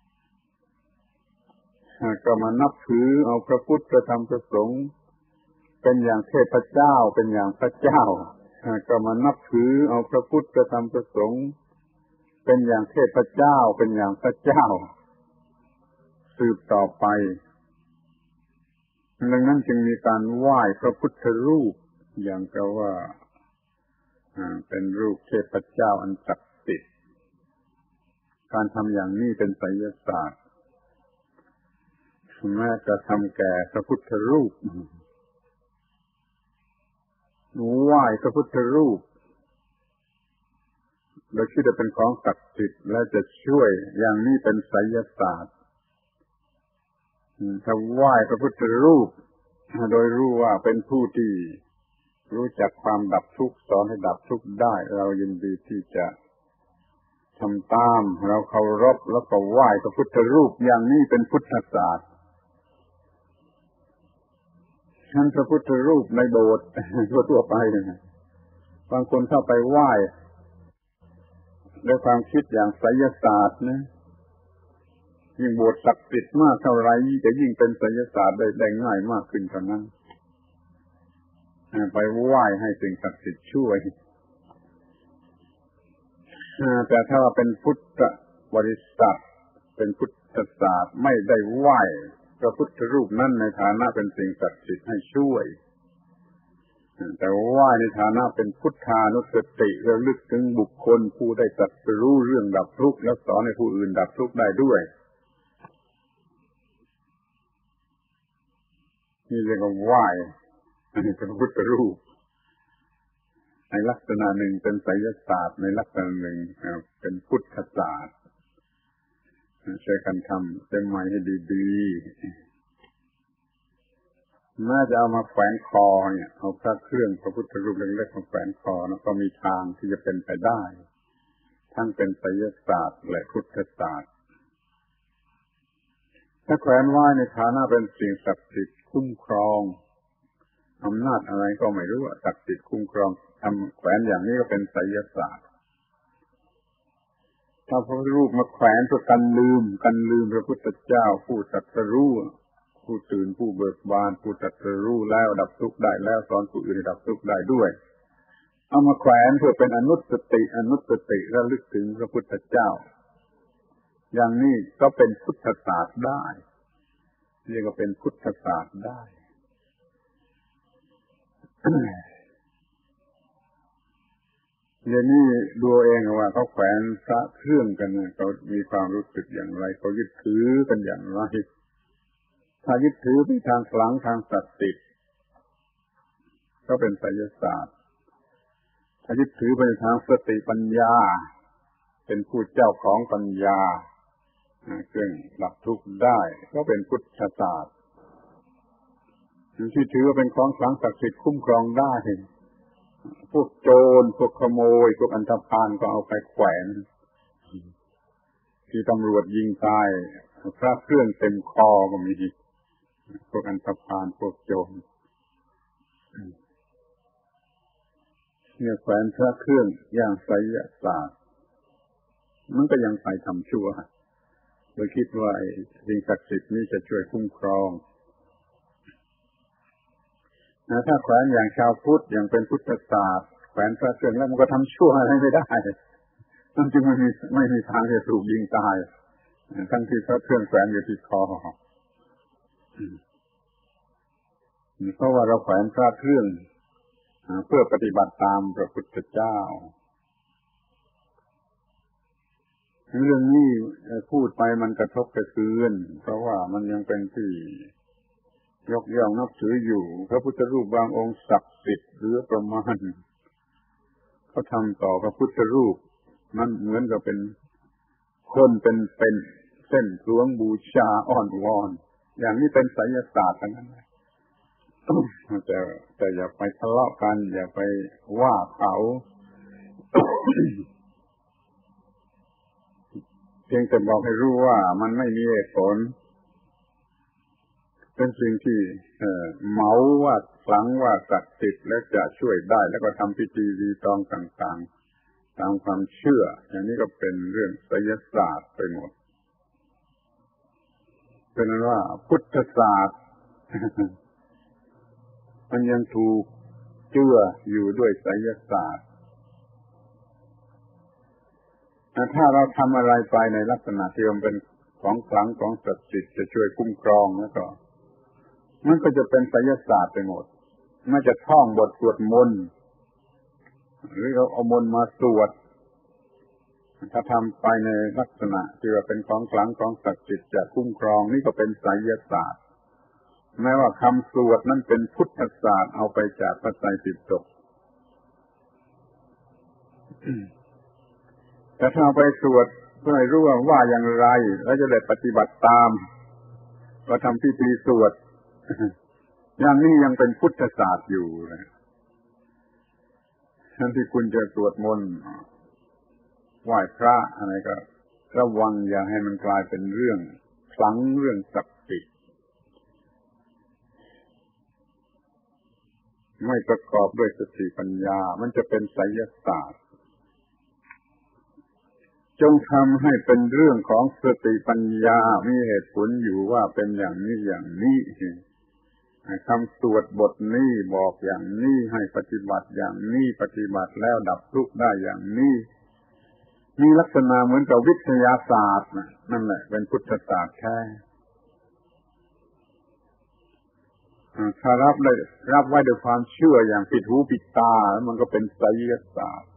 ก็มานับถือเอาพระพุทธพระธรรมพระสงฆ์เป็นอย่างเทพเจ้าเป็นอย่างพระเจ้าก็มานับถือเอาพระพุทธพระธรรมพระสงฆ์เป็นอย่างเทพเจ้าเป็นอย่างพระเจ้าสืบต่อไปดังนั้นจึงมีการไหว้พระพุทธรูปอย่างกับว่าเป็นรูปเทพเจ้าอันศักดิ์สิทธิ์การทำอย่างนี้เป็นไสยศาสตร์แม้จะทำแก่พระพุทธรูปไหว้พระพุทธรูปโดยคิดว่าเป็นของศักดิ์สิทธิ์และจะช่วยอย่างนี้เป็นไสยศาสตร์ถ้าไหว้พระพุทธรูปโดยรู้ว่าเป็นผู้ที่รู้จักความดับทุกข์สอนให้ดับทุกข์ได้เรายินดีที่จะทำตามเราเคารพแล้วก็ไหว้พระพุทธรูปอย่างนี้เป็นพุทธศาสตร์ท่านพระพุทธรูปในโบสถ์ทั่วๆไปบางคนเข้าไปไหว้ด้วยความคิดอย่างไสยศาสตร์นะยิ่งโบสถ์ศักดิ์สิทธิ์มากเท่าไรจะยิ่งเป็นไสยศาสตร์ได้ได้ง่ายมากขึ้นเท่านั้นไปไหว้ให้สิ่งศักดิ์สิทธิ์ช่วยแต่ถ้าว่าเป็นพุทธบริษัทเป็นพุทธศาสตร์ไม่ได้ไหว้พระพุทธรูปนั้นในฐานะเป็นสิ่งศักดิ์สิทธิ์ให้ช่วยแต่ไหว้ในฐานะเป็นพุทธานุสติระลึกถึงบุคคลผู้ได้ตรัสรู้เรื่องดับทุกข์และสอนให้ผู้อื่นดับทุกข์ได้ด้วยนี่เรียกว่าไหว้พระพุทธรูปในลักษณะหนึ่งเป็นไสยศาสตร์ในลักษณะหนึ่งเป็นพุทธศาสตร์ช่วยกันทำเป็นใหม่ให้ดีๆน่าจะเอามาแขวนคอเนี่ยเอาพระเครื่องพระพุทธรูปเล็กๆมาแขวนคอแล้วก็มีทางที่จะเป็นไปได้ทั้งเป็นไสยศาสตร์และพุทธศาสตร์ถ้าแขวนไว้ในฐานะเป็นสิ่งศักดิ์สิทธิ์คุ้มครองอำนาจอะไรก็ไม่รู้ว่าศักดิ์สิทธิ์คุ้มครองทำแขวนอย่างนี้ก็เป็นไสยศาสตร์ถ้าพระรูปมาแขวนเพื่อกันลืมกันลืมพระพุทธเจ้าผู้ตรัสรู้ผู้ตื่นผู้เบิกบานผู้ตรัสรู้แล้วดับทุกข์ได้แล้วสอนผู้อื่นดับทุกข์ได้ด้วยเอามาแขวนเพื่อเป็นอนุสติอนุสติระลึกถึงพระพุทธเจ้าอย่างนี้ก็เป็นพุทธศาสตร์ได้เรียกว่าเป็นพุทธศาสตร์ได้เดี๋ยวนี้ดูเองว่าเขาแขวนพระเครื่องกันเขามีความรู้สึกอย่างไรเขายึดถือกันอย่างไรถ้ายึดถือไปทางขลังทางศักดิ์สิทธิ์ก็เป็นไสยศาสตร์ถ้ายึดถือไปทางสติปัญญาเป็นผู้เจ้าของปัญญาเครื่องดับทุกข์ได้ก็เป็นพุทธศาสตร์ที่ถือว่าเป็นของขลังศักดิ์สิทธิ์คุ้มครองได้พวกโจรพวกขโมยพวกอันธพาลก็เอาไปแขวนที่ตำรวจยิงตายพระเครื่องเต็มคอก็มีพวกอันธพาลพวกโจรเนี่ยแขวนพระเครื่องอย่างไสยศาสตร์มันก็ยังไปทำชั่วโดยคิดว่าสิ่งศักดิ์สิทธิ์นี้จะช่วยคุ้มครองถ้าแขวนอย่างชาวพุทธอย่างเป็นพุทธศาสตร์แขวนพระเครื่องแล้วมันก็ทำชั่วอะไรไม่ได้มันจึงไม่มีไม่มีทางจะถูกยิงตายทั้งที่พระเครื่องแขวนอยู่ที่คอเพราะว่าเราแขวนพระเครื่องเพื่อปฏิบัติตามพระพุทธเจ้าเรื่องนี้พูดไปมันกระทบกระเทือนเพราะว่ามันยังเป็นที่ยกย่องนับถืออยู่พระพุทธรูปบางองค์ศักดิ์สิทธิ์เหลือประมาณเขาทำต่อพระพุทธรูปมันเหมือนกับเป็นคนเป็นเป็นเส้นสวงบูชาอ้อนวอนอย่างนี้เป็นไสยศาสตร์ทั้งนั้นแต่แต่อย่าไปทะเลาะกันอย่าไปว่าเขาเพียงแต่บอกให้รู้ว่ามันไม่มีเหตุผลเป็นสิ่งที่เอ่อเหมาว่าครั้งว่าศักดิ์สิทธิ์และจะช่วยได้แล้วก็ทำพิธีรีตองต่างๆตามความเชื่ออย่างนี้ก็เป็นเรื่องไสยศาสตร์ไปหมดเป็นนั้นว่าพุทธศาสตร์มันยังถูกเจืออยู่ด้วยไสยศาสตร์ถ้าเราทำอะไรไปในลักษณะที่มันเป็นของขลังของศักดิ์สิทธิ์จะช่วยคุ้มครองแล้วก็มันก็จะเป็นไสยศาสตร์ไปหมดไม่จะท่องบทสวดมนต์หรือเราเอามนต์มาสวดถ้าทำไปในลักษณะที่ว่าเป็นของขลังของศักดิ์สิทธิ์จะคุ้มครองนี่ก็เป็นไสยศาสตร์แม้ว่าคำสวดนั้นเป็นพุทธศาสตร์เอาไปจากพระไตรปิฎกแต่ถ้าเอาไปสวดเพื่อให้รู้ว่าว่าอย่างไรแล้วจะได้ปฏิบัติตามก็ทำพิธีสวดอย่างนี้ยังเป็นพุทธศาสตร์อยู่นะทั้งที่คุณจะสวดมนต์ไหว้พระอะไรก็ระวังอย่าให้มันกลายเป็นเรื่องขลังเรื่องศักดิ์สิทธิ์ไม่ประกอบด้วยสติปัญญามันจะเป็นไสยศาสตร์จงทำให้เป็นเรื่องของสติปัญญามีเหตุผลอยู่ว่าเป็นอย่างนี้อย่างนี้คำสวดบทนี้บอกอย่างนี้ให้ปฏิบัติอย่างนี้ปฏิบัติแล้วดับทุกข์ได้อย่างนี้มีลักษณะเหมือนกับวิทยาศาสตร์นั่นแหละเป็นพุทธศาสตร์แท้ถ้ารับได้รับไว้ด้วยความเชื่ออย่างผิดหูผิดตามันก็เป็นไสยศาสตร์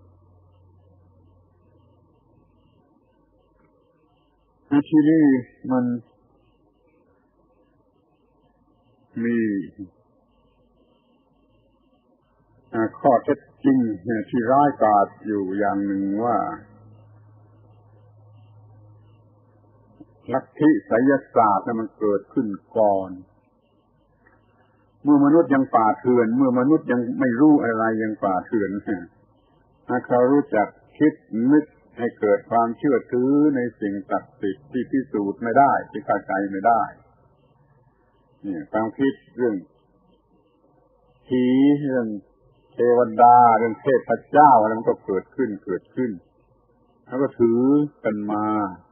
ที่นี่มันมีข้อเท็จจริงที่ร้ายกาจอยู่อย่างหนึ่งว่าลัทธิไสยศาสตร์นั้นมันเกิดขึ้นก่อนเมื่อมนุษย์ยังป่าเถื่อนเมื่อมนุษย์ยังไม่รู้อะไรยังป่าเถื่อนถ้าเขารู้จักคิดนึกให้เกิดความเชื่อถือในสิ่งศักดิ์สิทธิ์ที่พิสูจน์ไม่ได้ที่เข้าใจไม่ได้นี่ความคิดเรื่องผีเรื่องเทวดาเรื่องเทพเจ้าอะไรมันก็เกิดขึ้นเกิดขึ้นแล้วก็ถือกันมา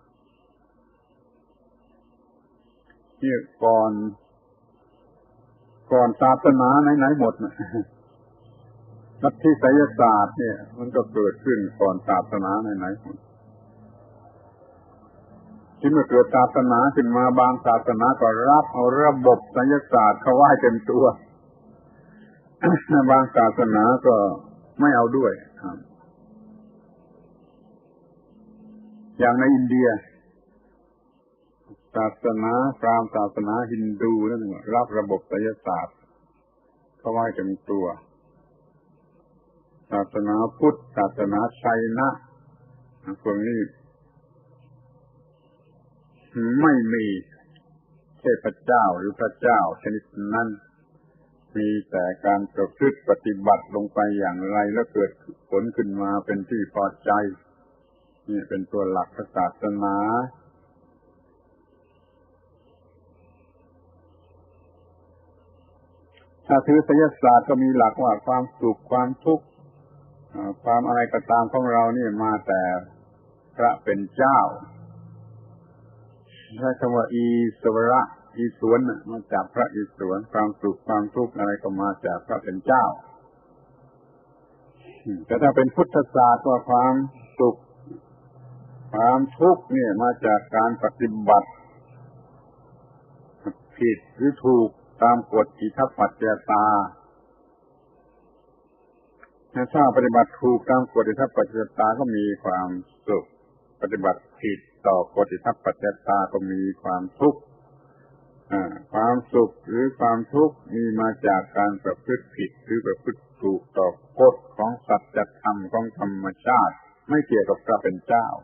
เนี่ยก่อนก่อนศาสนาไหนๆหมดนะลัทธิไสยศาสตร์เนี่ยมันก็เกิดขึ้นก่อนศาสนาไหนๆหมดที่เมื่อเกิดศาสนาขึ้นมาบางศาสนาก็รับเอาระบบไสยศาสตร์เข้าไว้เต็มตัวบางศาสนาก็ไม่เอาด้วยครับอย่างในอินเดียศาสนาพราหมณ์ศาสนาฮินดูนั่นรับระบบไสยศาสตร์เข้าไว้เต็มตัวศาสนาพุทธศาสนาไชนะพวกนี้ไม่มีเทพเจ้าหรือพระเจ้าชนิดนั้นมีแต่การประพฤติปฏิบัติลงไปอย่างไรแล้วเกิดผลขึ้นมาเป็นที่พอใจนี่เป็นตัวหลักศาสนาถ้าถือไสยศาสตร์ก็มีหลักว่าความสุขความทุกข์ความอะไรก็ตามของเรานี่มาแต่พระเป็นเจ้าใช้คำว่าอีสวระอีสวนมาจากพระอีสวนความสุขความทุกข์อะไรก็มาจากพระเป็นเจ้าแต่ถ้าเป็นพุทธศาสตร์ว่าความสุขความทุกข์เนี่ยมาจากการปฏิบัติผิดหรือถูกตามกฎอิทัปปัจจยตาถ้าปฏิบัติถูกตามกฎอิทัปปัจจยตาก็มีความสุขปฏิบัติผิดต่อกฎอิทัปปัจจยตาก็มีความทุกข์ความสุขหรือความทุกข์มีมาจากการประพฤติผิดหรือประพฤติถถุต่อกฎของสัจธรรมของธรรมชาติไม่เกี่ยวกับพระเป็นเจ้า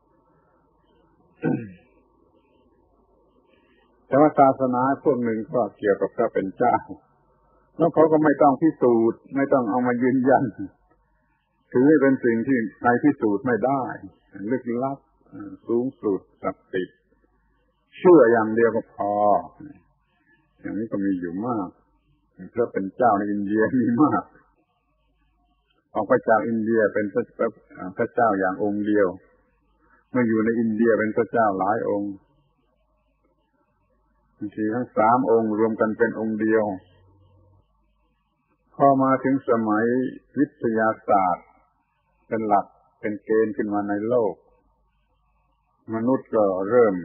แต่ว่าศาสนาพวกหนึ่งก็เกี่ยวกับพระเป็นเจ้าแล้วเขาก็ไม่ต้องพิสูจน์ไม่ต้องเอามายืนยันถือให้เป็นสิ่งที่ใครพิสูจน์ไม่ได้ลึกลับสูงสุดศักดิ์สิทธิ์เชื่ออย่างเดียวก็พออย่างนี้ก็มีอยู่มากพระเป็นเจ้าในอินเดียมีมากออกไปจากอินเดียเป็นพระพระเจ้าอย่างองค์เดียวเมื่ออยู่ในอินเดียเป็นพระเจ้าหลายองค์บางทีทั้งสามองค์รวมกันเป็นองค์เดียวพอมาถึงสมัยวิทยาศาสตร์เป็นหลักเป็นเกณฑ์ขึ้นมาในโลกมนุษย์ก็เริ่ม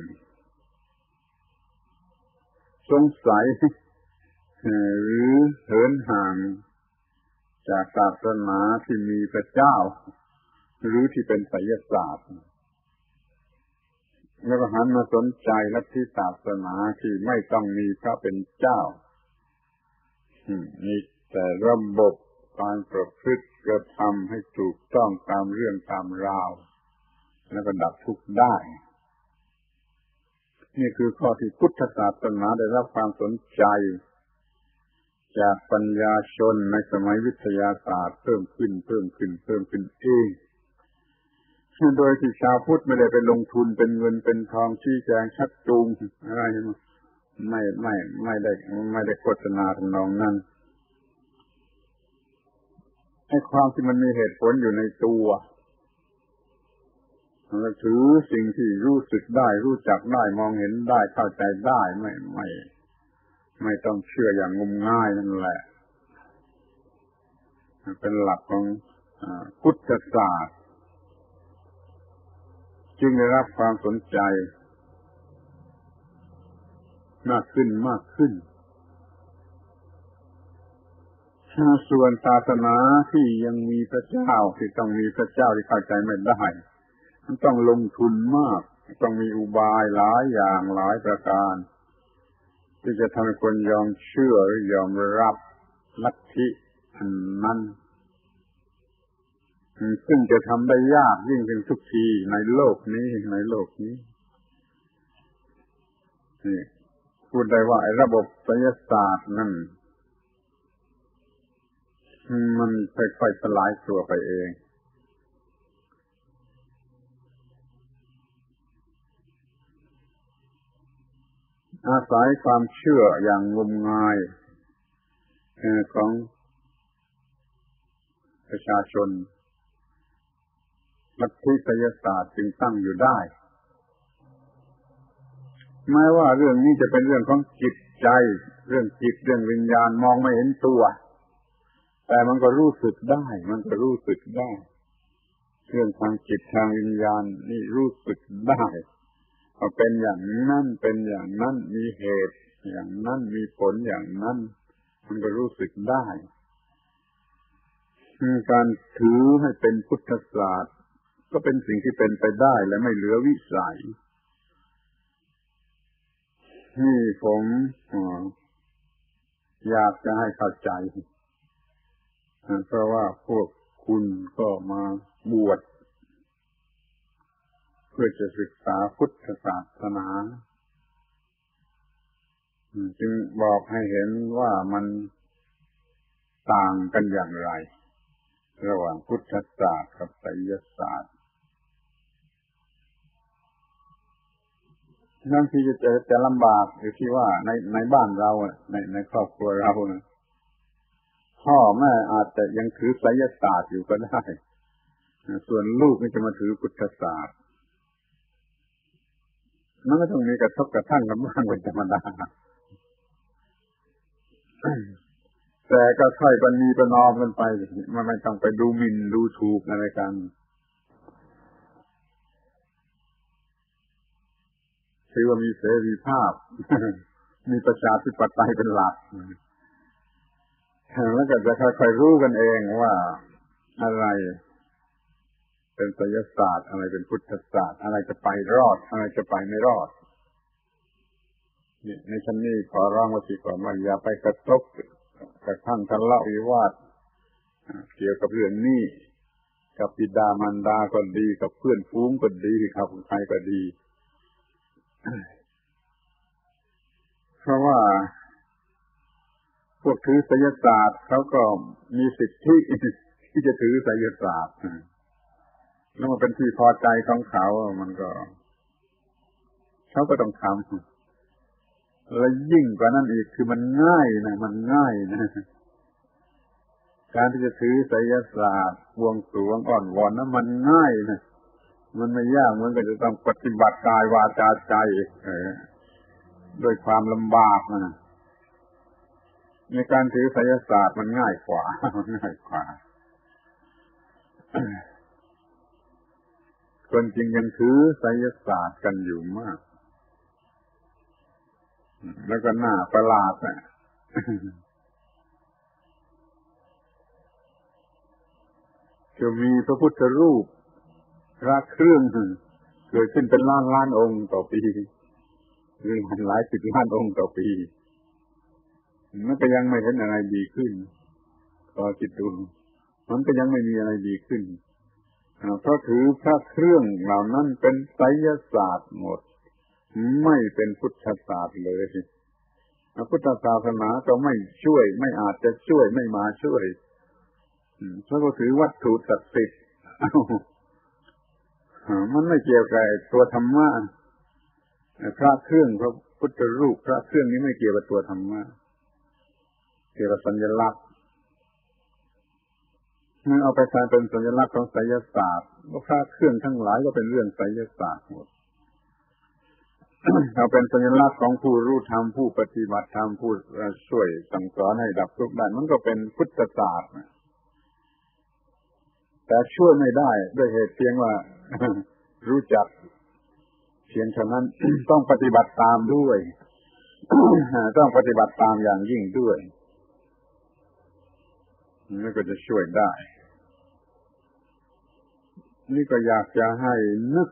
สงสัยหรือเหินห่างจากศาสนาที่มีพระเจ้าหรือที่เป็นไสยศาสตร์แล้วก็หันมาสนใจลัทธิศาสนาที่ไม่ต้องมีพระเป็นเจ้ามีแต่ระบบการประพฤติกระทำให้ถูกต้องตามเรื่องตามราวแล้วก็ดับทุกข์ได้นี่คือข้อที่พุทธศาสนาได้รับความสนใจจากปัญญาชนในสมัยวิทยาศาสตร์เพิ่มขึ้นเพิ่มขึ้นเพิ่มขึ้นเองโดยที่ชาวพุทธไม่ได้ไปลงทุนเป็นเงินเป็นทองชี้แจงชักจูงอะไรไม่ไม่ไม่ได้ไม่ได้โฆษณาทำนองนั้นให้ความที่มันมีเหตุผลอยู่ในตัวเราถือสิ่งที่รู้สึกได้รู้จักได้มองเห็นได้เข้าใจได้ไม่ไม่ไม่ต้องเชื่ออย่างงมง่ายนั่นแหละเป็นหลักของพุทธศาสตร์จึงได้รับความสนใจมากขึ้นมากขึ้นส่วนศาสนาที่ยังมีพระเจ้าที่ต้องมีพระเจ้าที่เข้าใจไม่ได้มันต้องลงทุนมากต้องมีอุบายหลายอย่างหลายประการที่จะทำให้คนยอมเชื่อหรือยอมรับลัทธิอันนั้นซึ่งจะทำได้ยากยิ่งขึ้นทุกทีในโลกนี้ในโลกนี้นี่พูดได้ว่าไอ้ระบบไสยศาสตร์นั่นมันค่อยๆสลายตัวไปเองอาศัยความเชื่ออย่างงมงายของประชาชนลัทธิไสยศาสตร์จึงตั้งอยู่ได้แม้ว่าเรื่องนี้จะเป็นเรื่องของจิตใจเรื่องจิตเรื่องวิญญาณมองไม่เห็นตัวแต่มันก็รู้สึกได้มันก็รู้สึกได้เรื่องทางจิตทางวิญญาณนี่รู้สึกได้ว่าเป็นอย่างนั้นเป็นอย่างนั้นมีเหตุอย่างนั้นมีผลอย่างนั้นมันก็รู้สึกได้การถือให้เป็นพุทธศาสตร์ก็เป็นสิ่งที่เป็นไปได้และไม่เหลือวิสัยนี่ผมอยากจะให้เข้าใจเพราะว่าพวกคุณก็มาบวชเพื่อจะศึกษาพุทธศาสนาจึงบอกให้เห็นว่ามันต่างกันอย่างไรระหว่างพุทธศาสตร์กับไสยศาสตร์บางทีจะจะจะลำบากอยู่ที่ว่าในในบ้านเราในในครอบครัวเราพ่อแม่อาจจะยังถือไสยศาสตร์อยู่ก็ได้ส่วนลูกนี่จะมาถือพุทธศาสตร์มันก็ต้องมีกระทบกระทั่งกันบ้างเป็นธรรมดาแต่ก็ค่อยประนีประนอมกันไปมันไม่ต้องไปดูหมิ่นดูถูกอะไรกันถือว่ามีเสรีภาพมีประชาธิปไตยเป็นหลักแล้วก็จะค่อยๆรู้กันเองว่าอะไรเป็นไสยศาสตร์อะไรเป็นพุทธศาสตร์อะไรจะไปรอดอะไรจะไปไม่รอดนี่ในชั้นนี้ขอร้องว่าสิก่อนว่าอย่าไปกระทบกระทั่งทะเลาะวิวาทเกี่ยวกับเรื่องนี้กับบิดามารดาก็ดีกับเพื่อนฝูงก็ดีกับใครก็ดีเพราะว่าพวกถือไสยศาสตร์เขาก็มีสิทธิที่จะถือไสยศาสตร์แล้วมันเป็นที่พอใจของเขามันก็เขาก็ต้องทำและยิ่งกว่านั้นอีกคือมันง่ายนะมันง่ายนะการที่จะถือไสยศาสตร์บวงสรวงอ้อนวอนนั้นมันง่ายนะมันไม่ยากเหมือนกับจะต้องปฏิบัติกายวาจาใจเออด้วยความลำบากนะในการถือไสยศาสตร์มันง่ายกว่ามันง่ายกว่าคนจริงยังถือไสยศาสตร์กันอยู่มากแล้วก็น่าประหลาดนะจะมีพระพุทธรูปพระเครื่องเกิดขึ้นเป็นล้านล้านองค์ต่อปีหรือหลายสิบล้านองค์ต่อปีมันก็ยังไม่เห็นอะไรดีขึ้นก็คิดดูมันก็ยังไม่มีอะไรดีขึ้นเพราะถือพระเครื่องเหล่านั้นเป็นไสยศาสตร์หมดไม่เป็นพุทธศาสตร์เลยพุทธศาสนาก็ไม่ช่วยไม่อาจจะช่วยไม่มาช่วยเพราะก็ถือวัตถุศักดิ์สิทธิ์มันไม่เกี่ยวกับตัวธรรมะพระเครื่องพระพุทธรูปพระเครื่องนี้ไม่เกี่ยวกับตัวธรรมะเกี่ยวกับสัญลักษณ์เมื่อเอาไปใช้เป็นสัญลักษณ์ของไสยศาสตร์พระเครื่องทั้งหลายก็เป็นเรื่องไสยศาสตร์หมดเอาเป็นสัญลักษณ์ของผู้รู้ธรรมผู้ปฏิบัติธรรมผู้ช่วยสั่งสอนให้ดับทุกข์ได้มันก็เป็นพุทธศาสตร์แต่ช่วยไม่ได้ด้วยเหตุเพียงว่ารู้จักเพียงเท่านั้น ต้องปฏิบัติตามด้วย ต้องปฏิบัติตามอย่างยิ่งด้วยนี่ก็จะช่วยได้นี่ก็อยากจะให้นึก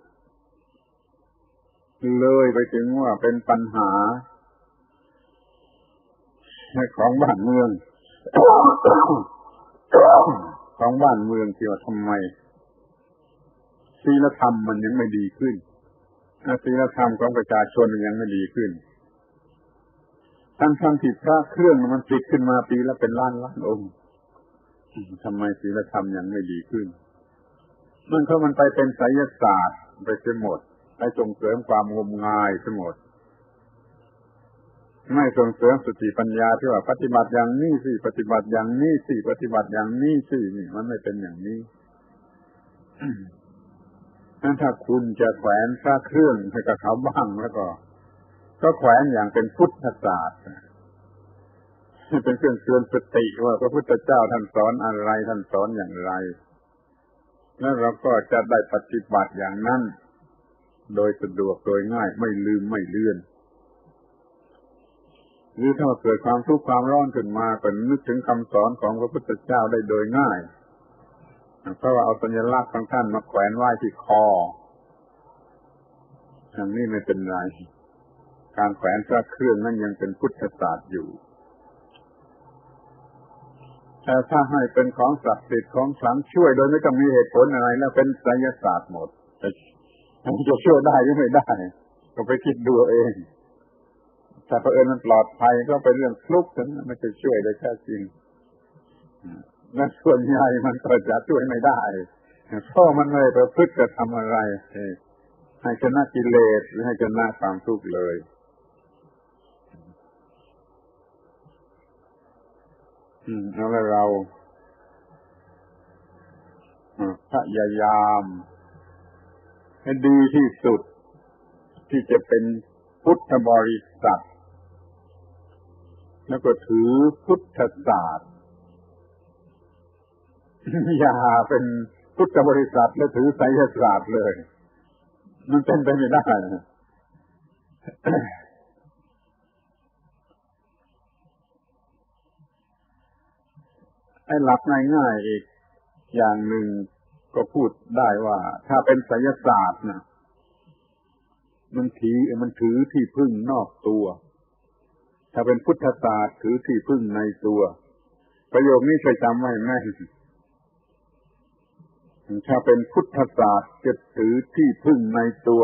เลยไปถึงว่าเป็นปัญหาของบ้านเมือง ของบ้านเมืองที่ว่าทำไมศีลธรรมมันยังไม่ดีขึ้นศีลธรรมของประชาชนมันยังไม่ดีขึ้นทั้งๆที่พระเครื่องมันติดขึ้นมาปีละเป็นล้านล้านองค์ทำไมศีลธรรมยังไม่ดีขึ้นมันเพราะมันไปเป็นไสยศาสตร์ไปเสียหมดไปส่งเสริมความงมงายเสียหมดไม่ส่งเสริมสติปัญญาที่ว่าปฏิบัติอย่างนี้สิปฏิบัติอย่างนี้สิปฏิบัติอย่างนี้สินี่มันไม่เป็นอย่างนี้นั้นถ้าคุณจะแขวนพระเครื่องให้กับเขาบ้างแล้วก็ก็แขวนอย่างเป็นพุทธศาสตร์เป็นเครื่องเตือนสติว่าพระพุทธเจ้าท่านสอนอะไรท่านสอนอย่างไรแล้วเราก็จะได้ปฏิบัติอย่างนั้นโดยสะดวกโดยง่ายไม่ลืมไม่เลือนหรือถ้าเกิดความทุกข์ความร้อนขึ้นมาก็นึกถึงคำสอนของพระพุทธเจ้าได้โดยง่ายเพราะว่าเอาสัญลักษณ์ของท่านมาแขวนไว้ที่คออย่างนี้ไม่เป็นไรการแขวนพระเครื่องนั้นยังเป็นพุทธศาสตร์อยู่แต่ถ้าให้เป็นของศักดิ์สิทธิ์ของขลังช่วยโดยไม่ต้องมีเหตุผลอะไรแล้วเป็นไสยศาสตร์หมดจะช่วยได้หรือไม่ได้ก็ไปคิดดูเองถ้าเผอิญมันปลอดภัยก็เป็นเรื่องฟลุกนั้นไม่จะช่วยได้แท้จริงและส่วนใหญ่มันก็จะช่วยไม่ได้เพราะมันไม่ประพฤติจะทำอะไรให้ชนะกิเลสหรือให้ชนะความทุกข์เลยอืมแล้วเราพยายามให้ดีที่สุดที่จะเป็นพุทธบริษัทแล้วก็ถือพุทธศาสตร์อย่าเป็นพุทธบริษัทแล้วถือไสยศาสตร์เลยมันเป็นไปไม่ได้ไอ้หลักง่ายๆอีกอย่างหนึ่งก็พูดได้ว่าถ้าเป็นไสยศาสตร์นะมันถือมันถือที่พึ่งนอกตัวถ้าเป็นพุทธศาสตร์ถือที่พึ่งในตัวประโยคนี้ช่วยจำไว้แม่นถ้าเป็นพุทธศาสตร์จะถือที่พึ่งในตัว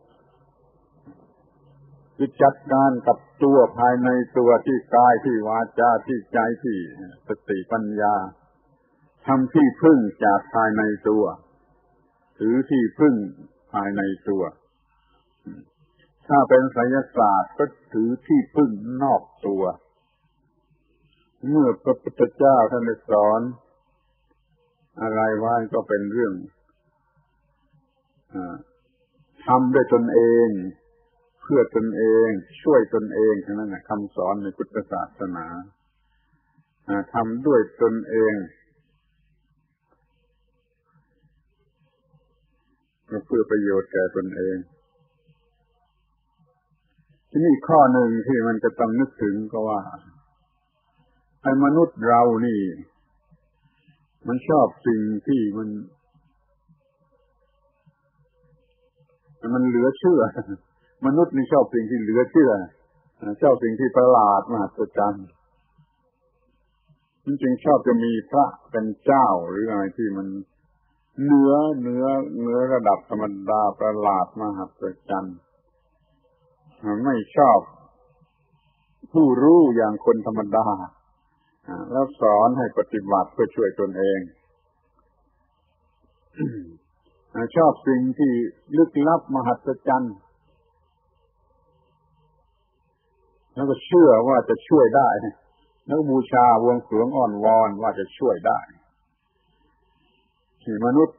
คือจัดการกับตัวภายในตัวที่กายที่วาจาที่ใจที่สติปัญญาทำที่พึ่งจากภายในตัวถือที่พึ่งภายในตัวถ้าเป็นไสยศาสตร์ก็ถือที่พึ่งนอกตัวเมื่อพระพุทธเจ้าท่านได้สอนอะไรไว้ก็เป็นเรื่องทำด้วยตนเองเพื่อตนเองช่วยตนเองเท่านั้นนะคำสอนในพุทธศาสนาทำด้วยตนเองเพื่อประโยชน์แก่ตนเองทีนี้ข้อหนึ่งที่มันจะต้องนึกถึงก็ว่าไอ้มนุษย์เรานี่มันชอบสิ่งที่มันมันเหลือเชื่อมนุษย์นี่ชอบสิ่งที่เหลือเชื่อชอบสิ่งที่ประหลาดมหัศจรรย์มันจึงชอบจะมีพระเป็นเจ้าหรืออะไรที่มันเหนือเหนือเหนือระดับธรรมดาประหลาดมหัศจรรย์ไม่ชอบผู้รู้อย่างคนธรรมดาแล้วสอนให้ปฏิบัติเพื่อช่วยตนเอง ชอบสิ่งที่ลึกลับมหัศจรรย์แล้วก็เชื่อว่าจะช่วยได้แล้วบูชาบวงสรวงอ้อนวอนว่าจะช่วยได้ที่มนุษย์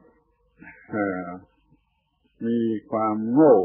มีความโง่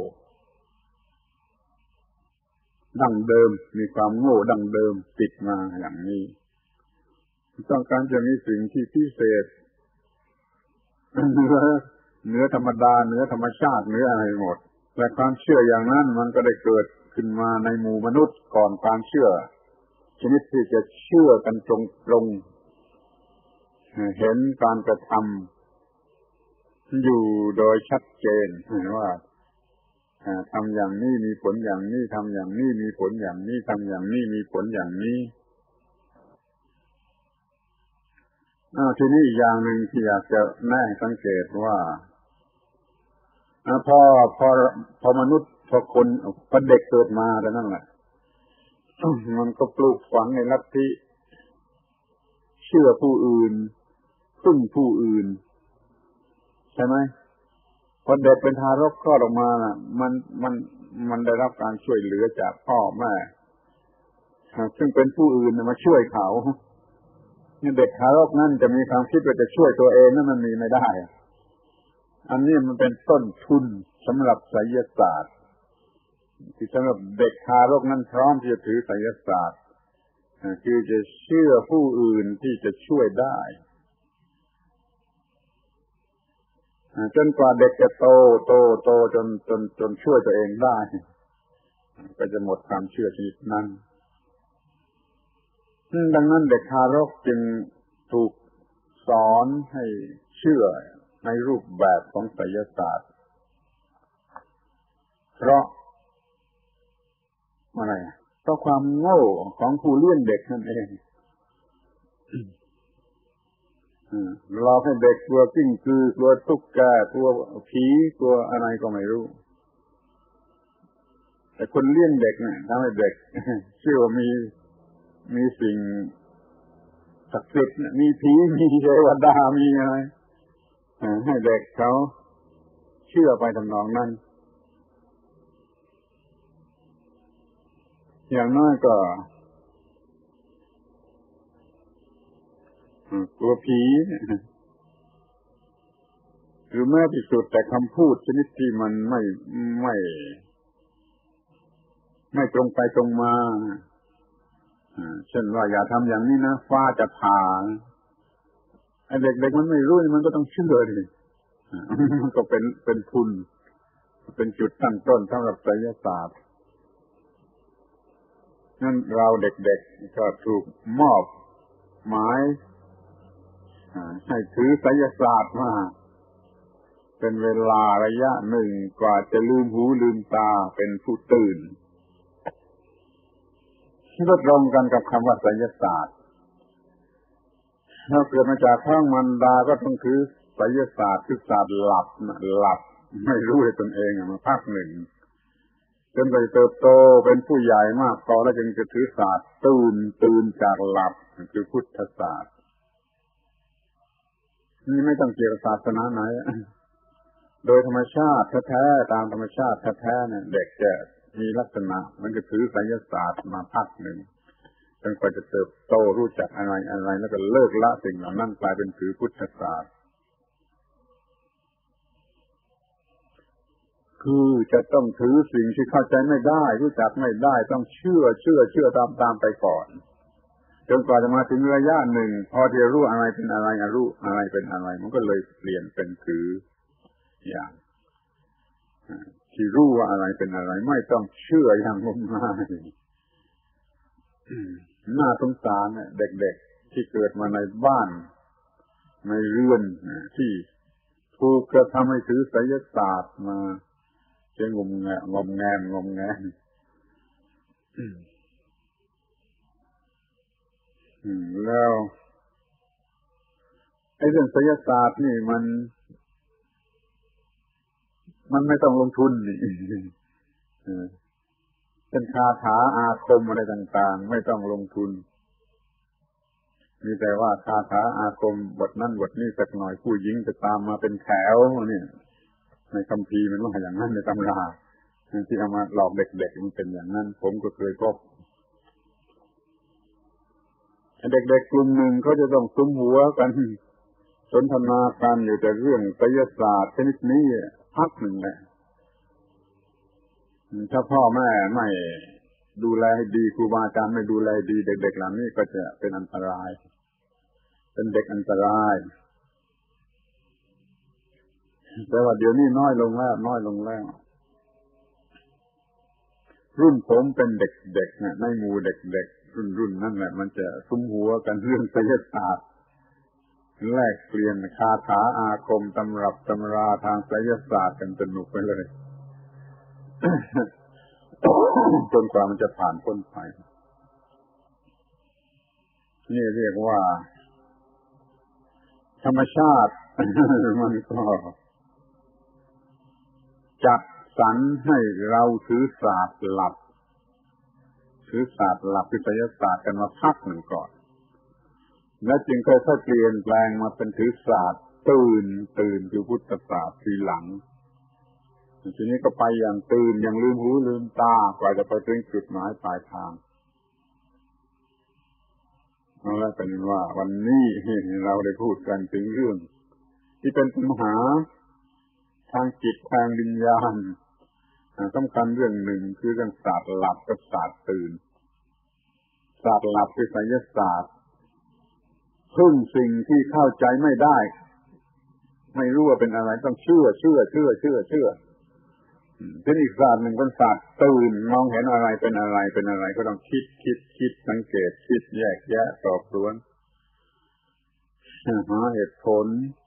ดั้งเดิมมีความโง่ดั้งเดิมติดมาอย่างนี้ต้องการจะมีสิ่งที่พิเศษเหนือเหนือธรรมดาเหนือธรรมชาติเหนืออะไรหมดและความเชื่ออย่างนั้นมันก็ได้เกิดขึ้นมาในหมู่มนุษย์ก่อนความเชื่อชนิดที่จะเชื่อกันตรงๆเห็นการกระทำอยู่โดยชัดเจนว่าทำอย่างนี้มีผลอย่างนี้ทำอย่างนี้มีผลอย่างนี้ทำอย่างนี้มีผลอย่างนี้ทีนี้อีกอย่างหนึ่งที่อยากจะแน่สังเกตว่าพอพอพอมนุษย์พอคนพอเด็กเกิดมาแต่นั่นแหละมันก็ปลูกฝังในลัทธิเชื่อผู้อื่นพึ่งผู้อื่นใช่ไหมพอเด็กเป็นทารกคลอดออกมาน่ะมันมันมันได้รับการช่วยเหลือจากพ่อแม่ซึ่งเป็นผู้อื่นมาช่วยเขาเด็กทารกนั่นจะมีความคิดว่าจะช่วยตัวเองนั่นมันมีไม่ได้อันนี้มันเป็นต้นทุนสำหรับไสยศาสตร์ที่สำหรับเด็กทารกนั้นพร้อมที่จะถือไสยศาสตร์คือจะเชื่อผู้อื่นที่จะช่วยได้จนกว่าเด็กจะโตโตโตจนจนจนช่วยตัวเองได้ก็จะหมดความเชื่อชนิดนั้นดังนั้นเด็กทารกจึงถูกสอนให้เชื่อในรูปแบบของไสยศาสตร์เพราะอะไรเพราะความโง่ของผู้เลี้ยงเด็กนั่นเองหลอกให้เด็กกลัวกิ้งกือกลัวตุ๊กแกกลัวผีกลัวอะไรก็ไม่รู้แต่คนเลี้ยงเด็กเนี่ยทำให้เด็กเชื่อว่ามีมีสิ่งศักดิ์สิทธิ์มีผีมีเทวดามีอะไรให้เด็กเขาเชื่อไปทำนองนั้นอย่างน้อยก็กลัวผีหรือแม้ที่สุดแต่คำพูดชนิดที่มันไม่ไม่ไม่ตรงไปตรงมาเช่นว่าอย่าทำอย่างนี้นะฟ้าจะผ่าไอ้เด็กๆมันไม่รู้มันก็ต้องเชื่อดิมันก็เป็นเป็นทุนเป็นจุดตั้งต้นสำหรับไสยศาสตร์นั่นเราเด็กๆก็ถูกมอบหมายให้ถือไสยศาสตร์มาเป็นเวลาระยะหนึ่งกว่าจะลืมหูลืมตาเป็นผู้ตื่นที่ตรงกันกับคำว่าไสยศาสตร์เราเกิดมาจากท้องมารดาก็ต้องถือไสยศาสตร์คือศาสตร์หลับหลับไม่รู้ในตนเองมาพักหนึ่งจนไปเติบโตเป็นผู้ใหญ่มากพอแล้วจึงจะถือศาสตร์ตื่นตื่นจากหลับคือพุทธศาสตร์นี่ไม่ต้องเกี่ยวกับศาสนาไหนโดยธรรมชาติแท้ๆตามธรรมชาติแท้ๆเนี่ยเด็กจะมีลักษณะมันก็ถือไสยศาสตร์มาพักหนึ่งจนกว่าจะเติบโตรู้จักอะไรอะไรแล้วก็เลิกละสิ่งเหล่านั้นกลายเป็นถือพุทธศาสตร์คือจะต้องถือสิ่งที่เข้าใจไม่ได้รู้จักไม่ได้ต้องเชื่อเชื่อเชื่อตามตามไปก่อนจนกว่าจะมาถึงระยะหนึ่งพอที่รู้อะไรเป็นอะไรรู้อะไรเป็นอะไรมันก็เลยเปลี่ยนเป็นถืออย่างที่รู้ว่าอะไรเป็นอะไรไม่ต้องเชื่ออย่างงมงายน่าสงสารเด็กๆที่เกิดมาในบ้านในเรือนที่ถูกกระทำให้ถือไสยศาสตร์มาเช่นงมงายงมงายงมงายแล้วไอ้เรื่องไสยศาสตร์นี่มันมันไม่ต้องลงทุนนี่เป็นคาถาอาคมอะไรต่างๆไม่ต้องลงทุนมีแต่ว่าคาถาอาคมบทนั้นบทนี้สักหน่อยผู้หญิงจะตามมาเป็นแถวเนี่ยในคัมภีร์มันว่าอย่างนั้นในตำราที่เอามาหลอกเด็กๆมันเป็นอย่างนั้นผมก็เคยพบเด็กๆกลุ่มหนึ่งเขาจะต้องซุ้มหัวกันสนทนากันอยู่แต่เรื่องไสยศาสตร์ชนิดนี้พักหนึ่งแหละถ้าพ่อแม่ไม่ดูแลให้ดีครูบาอาจารย์ไม่ดูแลดีเด็กๆเหล่านี้ก็จะเป็นอันตรายเป็นเด็กอันตรายแต่ว่าเดี๋ยวนี้น้อยลงแล้วน้อยลงแล้วรุ่นผมเป็นเด็กๆนะในหมู่เด็กๆรุ่นๆนั่นแหละมันจะซุ้มหัวกันเรื่องไสยศาสตร์แลกเปลี่ยนคาถาอาคมตำรับตำราทางไสยศาสตร์กันสนุกไปเลย จนกว่ามันจะผ่านพ้นไปนี่เรียกว่าธรรมชาติมันก็จัดสรรให้เราถือศาสตร์หลับถือศาสตร์หลับคือไสยศาสตร์กันมาพักหนึ่งก่อนและจึงค่อยๆเปลี่ยนแปลงมาเป็นถือศาสตร์ตื่นตื่นคือพุทธศาสตร์ทีหลังทีนี้ก็ไปอย่างตื่นอย่างลืมหูลืมตากว่าจะไปถึงจุดหมายปลายทางเอาละเป็นว่าวันนี้เราได้พูดกันถึงเรื่องที่เป็นปัญหาทางจิตทางวิญญาณสำคัญเรื่องหนึ่งคือเรื่องศาสตร์หลับกับศาสตร์ตื่นศาสตร์หลับคือไสยศาสตร์พึ่งสิ่งที่เข้าใจไม่ได้ไม่รู้ว่าเป็นอะไรต้องเชื่อเชื่อเชื่อเชื่อเชื่อเป็นอีกศาสตร์หนึ่งเป็นศาสตร์ตื่นมองเห็นอะไรเป็นอะไรเป็นอะไรก็ต้องคิดคิดคิดสังเกตคิดแยกแยะสอบสวนหาเหตุผล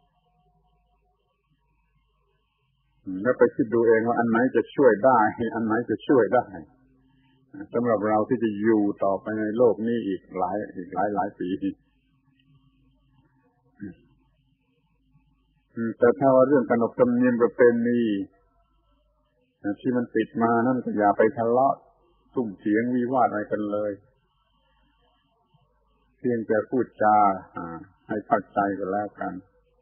แล้วไปคิดดูเองว่าอันไหนจะช่วยได้อันไหนจะช่วยได้สำหรับเราที่จะอยู่ต่อไปในโลกนี้อีกหลายอีกหลายหลายปีแต่ถ้าว่าเรื่องขนบธรรมเนียมประเพณีที่มันติดมานั่นก็อย่าไปทะเลาะตุ้มเถียงวิวาทอะไรกันเลยเพียงแต่พูดจาให้เข้าใจกันแล้วกัน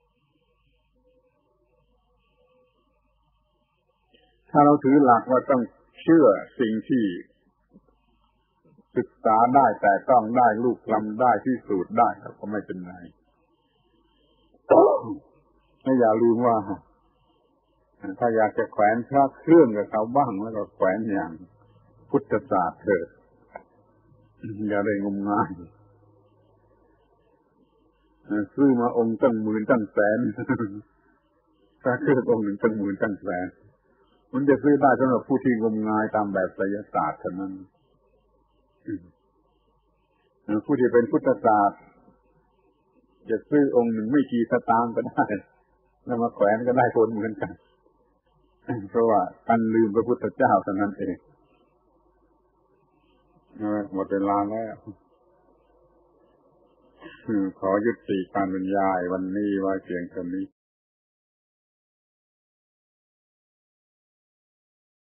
ถ้าเราถือหลักว่าต้องเชื่อสิ่งที่ศึกษาได้แต่ต้องได้ลูกคลำได้พิสูจน์ได้ก็ไม่เป็นไรไม่อย่าลืมว่าถ้าอยากจะแขวนพระเครื่องกับเขาบ้างแล้วก็แขวนอย่างพุทธศาสตร์เถิดอย่าได้งมงายซื้อมาองค์ตั้งหมื่นตั้งแสนพระเครื่ององค์หนึ่งตั้งหมื่นตั้งแสนมันจะซื้อได้สำหรับผู้ที่งมงายตามแบบไสยศาสตร์เท่านั้นผู้ที่เป็นพุทธศาสตร์จะซื้อองค์หนึ่งไม่กี่สตางค์ก็ได้แล้วมาแขวนก็ได้คนเหมือนกันเพราะว่าท่านลืมพระพุทธเจ้าเท่านั้นเองหมดเวลาแล้วขอยุติการบรรยายวันนี้ไว้เพียงเท่านี้